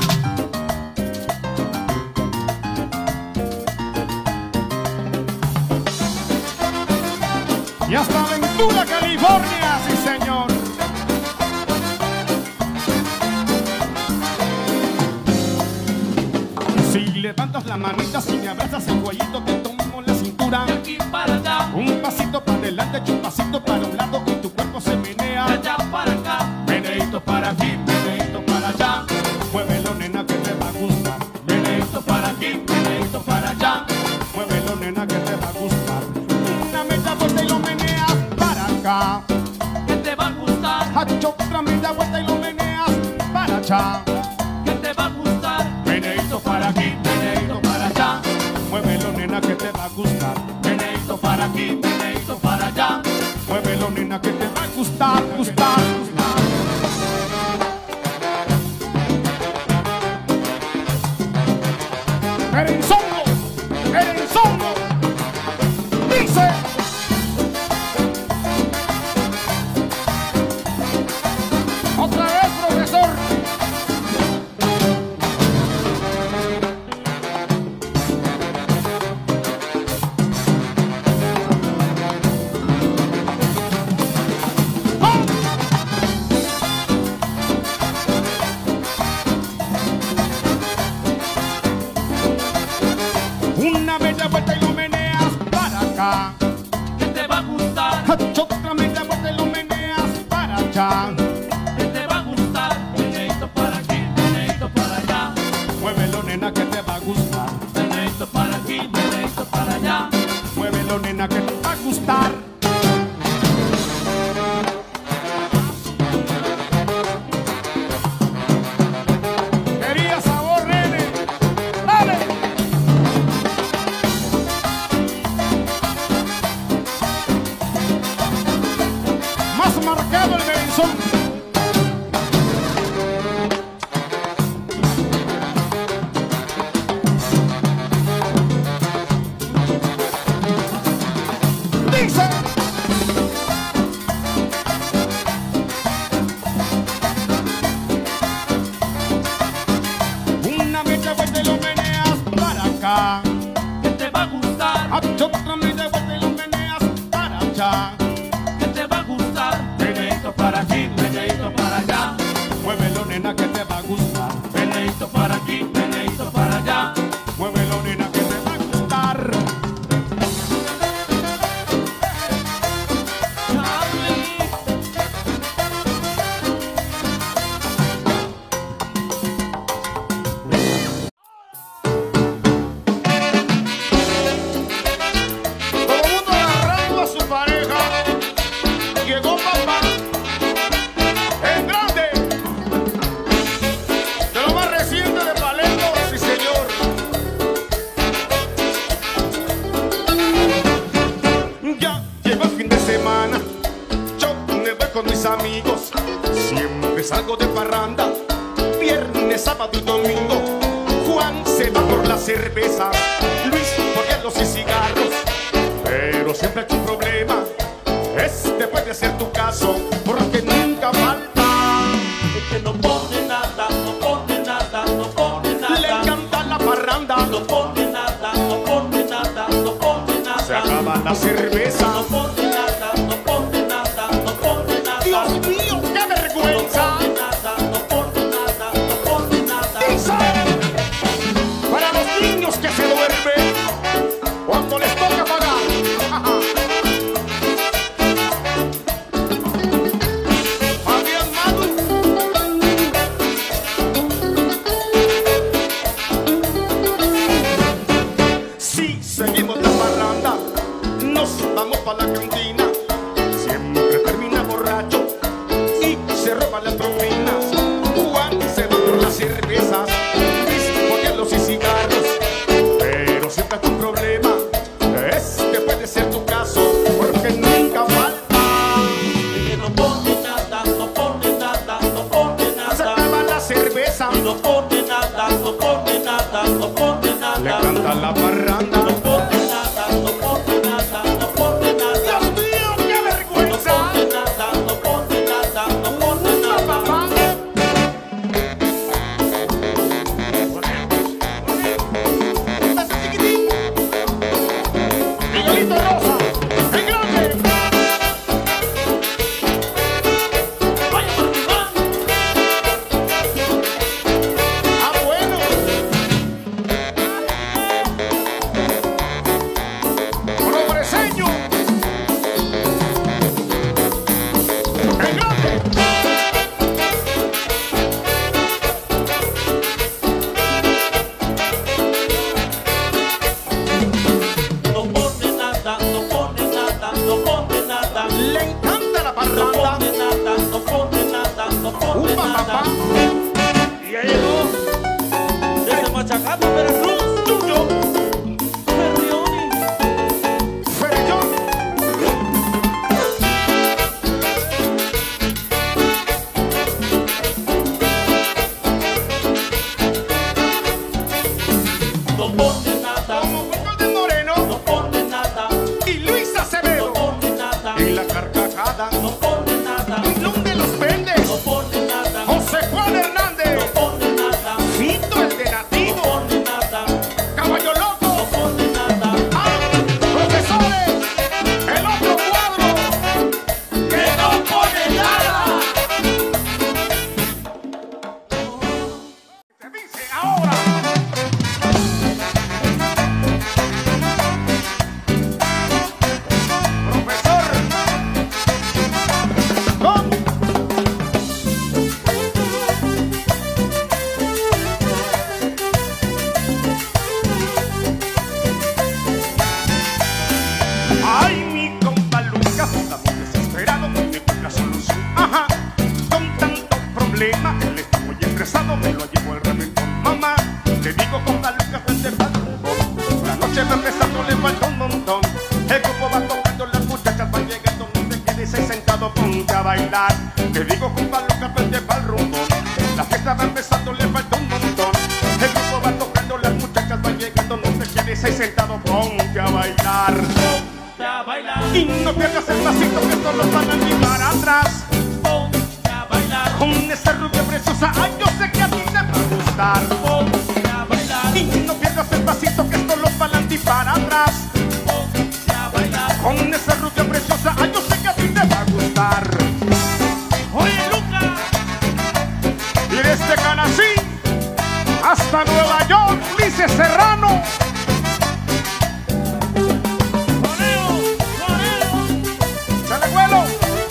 Speaker 1: Y hasta Ventura, California, sí señor. Si levantas la manita, si me abrazas el cuellito, te tomo la cintura.
Speaker 3: De aquí para allá,
Speaker 1: Un pasito para adelante y un pasito para un lado, y tu cuerpo se
Speaker 3: de
Speaker 1: menea.
Speaker 3: allá para acá.
Speaker 1: Meneíto para aquí, meneíto para allá. Muévelo, nena, que te va a gustar.
Speaker 3: Meneíto para aquí, meneíto para allá.
Speaker 1: Muévelo, nena, que te va a gustar. Una media vuelta y lo meneas para acá.
Speaker 3: ¿Qué te va a gustar?
Speaker 1: Hacho, otra media vuelta y lo meneas para allá.
Speaker 3: ¿Qué te va a gustar?
Speaker 1: Meneíto para aquí,
Speaker 3: Meneíto para allá.
Speaker 1: muévelo, nena, que te va a gustar.
Speaker 3: Meneíto para aquí, meneíto para allá.
Speaker 1: Muévelo, nena, que te va a gustar, gustar, gustar. Merenzongo, merenzongo. Dice. Otra vez, profesor. Una media vuelta y lo meneas para acá.
Speaker 3: Que te va a gustar,
Speaker 1: Otra media vuelta y lo meneas para allá.
Speaker 3: que te va a gustar. Meneito para aquí, meneito para allá.
Speaker 1: Muévelo, nena, que te va a gustar.
Speaker 3: Meneito para aquí, meneito para allá.
Speaker 1: Muévelo, nena, que te va a gustar. Quería sabor, nene. Dale. Más marcado el merenzón. Dice. Una media vuelta y lo meneas para acá.
Speaker 3: Que te va a gustar,
Speaker 1: Otra media vuelta y lo meneas para allá.
Speaker 3: que te va a gustar. Meneito para aquí, meneito para allá.
Speaker 1: Muévelo, nena, que te va a gustar.
Speaker 3: Meneito para aquí, meneito para allá.
Speaker 1: Muévelo, nena, que te va a gustar.
Speaker 3: Charlie.
Speaker 1: Todo el mundo agarrando a su pareja. Llegó papá, el grande, de lo más reciente de Palermo, sí señor. Ya llegó el fin de semana, yo me voy con mis amigos. Siempre salgo de parranda, viernes, sábado y domingo. Juan se va por la cerveza, Luis por hielos y cigarros. Pero siempre hay un problema, este puede ser tu caso, porque nunca falta.
Speaker 3: Es que no pone nada, no pone nada, no pone
Speaker 1: Le
Speaker 3: nada.
Speaker 1: encanta la parranda,
Speaker 3: No pone nada, no pone nada, no pone nada.
Speaker 1: se acaba la cerveza.
Speaker 3: No pone nada, no pone nada, no pone nada.
Speaker 1: Dios mío, qué
Speaker 3: No
Speaker 1: vergüenza.
Speaker 3: pone nada, no pone nada, no pone nada.
Speaker 1: Dice, para los niños que se duermen cuando les toca pagar. Fabián Madu. Si seguimos la parranda, nos vamos para la cantina. Siempre termina borracho y se roba las propinas. Juan se va por las cervezas, Luis por hielos y cigarros. Pero siempre hay un problema, este puede ser tu caso, porque nunca falta.
Speaker 3: Es que no pone nada, no pone nada, no pone
Speaker 1: Se
Speaker 3: nada.
Speaker 1: acaba la cerveza,
Speaker 3: No pone nada, no pone nada, no pone
Speaker 1: le
Speaker 3: nada.
Speaker 1: canta la parranda.
Speaker 3: No pone nada, no pone nada, no pone nada.
Speaker 1: Dios mío, qué
Speaker 3: No
Speaker 1: vergüenza.
Speaker 3: pone nada, no pone nada, no pone nada.
Speaker 1: Papá. Ese chiquitín. Miguelito Rosa, el grande.
Speaker 3: Vaya Martimán.
Speaker 1: Ah, bueno. Progreseño. El grande.
Speaker 3: No pone nada, no pone nada, no pone nada.
Speaker 1: Le encanta la
Speaker 3: No
Speaker 1: parranda.
Speaker 3: pone nada, no pone nada, no pone
Speaker 1: Upa,
Speaker 3: nada.
Speaker 1: papá.
Speaker 3: Y ya llegó desde Machacato, Veracruz,
Speaker 1: Tuyo.
Speaker 3: Ferrioni.
Speaker 1: Ferellón.
Speaker 3: No
Speaker 2: no pone nada,
Speaker 1: como Golden Moreno
Speaker 2: no pone nada,
Speaker 1: y Luis
Speaker 2: no
Speaker 1: Acevedo.
Speaker 2: pone nada,
Speaker 1: En la carcajada,
Speaker 2: no pone nada,
Speaker 1: Pilón de los Pendes,
Speaker 2: no pone nada,
Speaker 1: José Juan Hernández,
Speaker 2: no pone nada,
Speaker 1: Fito el de
Speaker 2: no
Speaker 1: Nativo,
Speaker 2: pone nada,
Speaker 1: Caballo
Speaker 2: no
Speaker 1: Loco,
Speaker 2: pone nada,
Speaker 1: ah, profesores, el otro cuadro,
Speaker 2: que no pone nada.
Speaker 1: se dice ahora. Profesor, ¿cómo? Ay, mi compa Lucas, está muy desesperado, no encuentra solución. Ajá, con tanto problema, él está muy estresado, me lo llevo el reventón. Mamá, le digo compa Lucas, vente pa'l rumbo. La noche va empezando, le falta un montón. El grupo va tocando, las muchachas van llegando, no te quedes ahí sentado, ponte a bailar. Le digo compa Lucas, vente pa'l rumbo. La fiesta va empezando, le falta un montón. El grupo va tocando, las muchachas van llegando, no te quedes ahí sentado, ponte a bailar.
Speaker 2: Ponte a bailar,
Speaker 1: Y no pierdas el pasito que esto los van a llevar atrás.
Speaker 2: ponte a bailar,
Speaker 1: Con esa rubia preciosa, ay, yo sé que a ti te va a gustar.
Speaker 2: ponte a bailar,
Speaker 1: Y no pierdas el pasito que esto los van a llevar atrás.
Speaker 2: ponte a bailar.
Speaker 1: Con esa rubia preciosa, ay, yo sé que a ti te va a gustar.
Speaker 2: Oye, Lucas,
Speaker 1: Y desde Canasí hasta Nueva York, Ulises Serrano.
Speaker 2: Soneo, soneo.
Speaker 1: ¡Sale vuelo!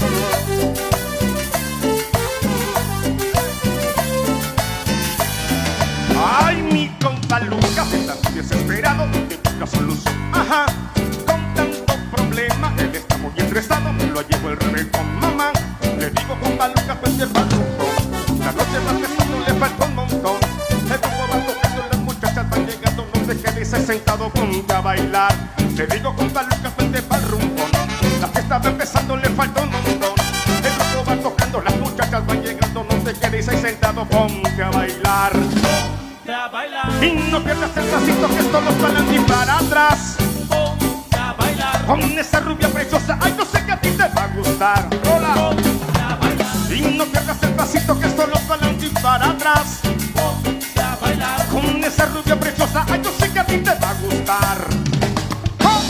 Speaker 1: Ay, mi compa Lucas está muy desesperado, que busca solución. Ajá, con tanto problema, él está muy estresado, me lo llevo el reventón. Mamá, le digo compa Lucas, vente pa'l rumbo. La noche va empezando, le falta un montón. El grupo va tocando, las muchachas van llegando, no te quedes ahí sentado, ponte a bailar. Le digo compa Lucas, vente pa'l rumbo. La fiesta va empezando, le falta un montón. El grupo va tocando, las muchachas van llegando, no te quedes ahí sentado, ponte a bailar.
Speaker 2: Ponte a bailar,
Speaker 1: Y no pierdas el pasito que esto los van a llevar atrás.
Speaker 2: ponte a bailar,
Speaker 1: Con esa rubia preciosa, ay, yo sé que a ti te va a gustar. Hola.
Speaker 2: ponte a bailar,
Speaker 1: Y no pierdas el pasito que esto los van a llevar atrás.
Speaker 2: ponte a bailar.
Speaker 1: Con esa rubia preciosa, ay, yo sé que a ti te va a gustar. ¡Oh!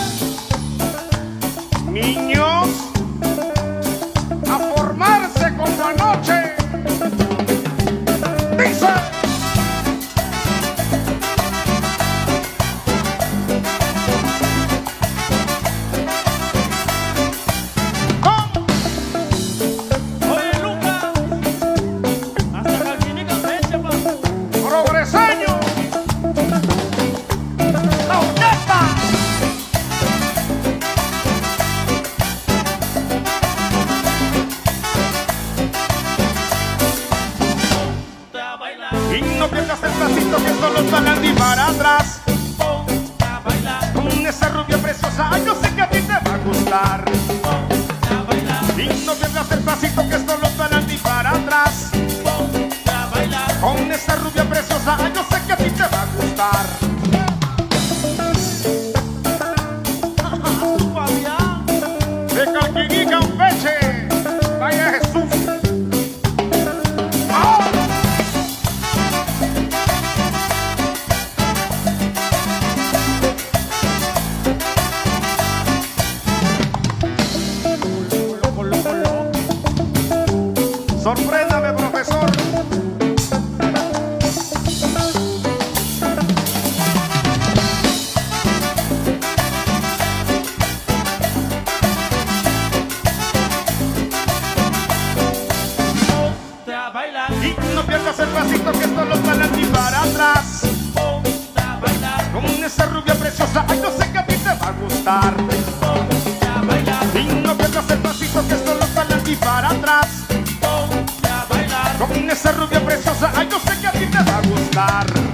Speaker 1: Niños, a formarse como anoche. Dice. ¡Oh!
Speaker 2: Oye, Lucas, hasta Calquinica fecha, pa.
Speaker 1: Progreseño, la orquesta.
Speaker 2: Ponte a bailar,
Speaker 1: Y no pierdas el pasito que esto los van a llevar atrás.
Speaker 2: ponte a bailar,
Speaker 1: Con esa rubia preciosa, ay, yo sé que a ti te va a gustar.
Speaker 2: ponte a bailar,
Speaker 1: Y no pierdas el pasito que esto los van a llevar atrás.
Speaker 2: ponte a bailar.
Speaker 1: Con esa rubia preciosa, ay, yo sé que a ti te va a gustar.
Speaker 2: Tu Fabián,
Speaker 1: De Calquinica un peche, vaya Jesús. ¡Ah! Sorpréndame, profesor.
Speaker 2: ponte a bailar,
Speaker 1: Y no pierdas el pasito que esto los van a llevar atrás.
Speaker 2: ponte a bailar,
Speaker 1: Con esa rubia preciosa, ay, yo sé que a ti te va a gustar.
Speaker 2: ponte a bailar,
Speaker 1: Y no pierdas el pasito que esto los van a llevar atrás.
Speaker 2: ponte a bailar.
Speaker 1: Con esa rubia preciosa, ay, yo sé que a ti te va a gustar.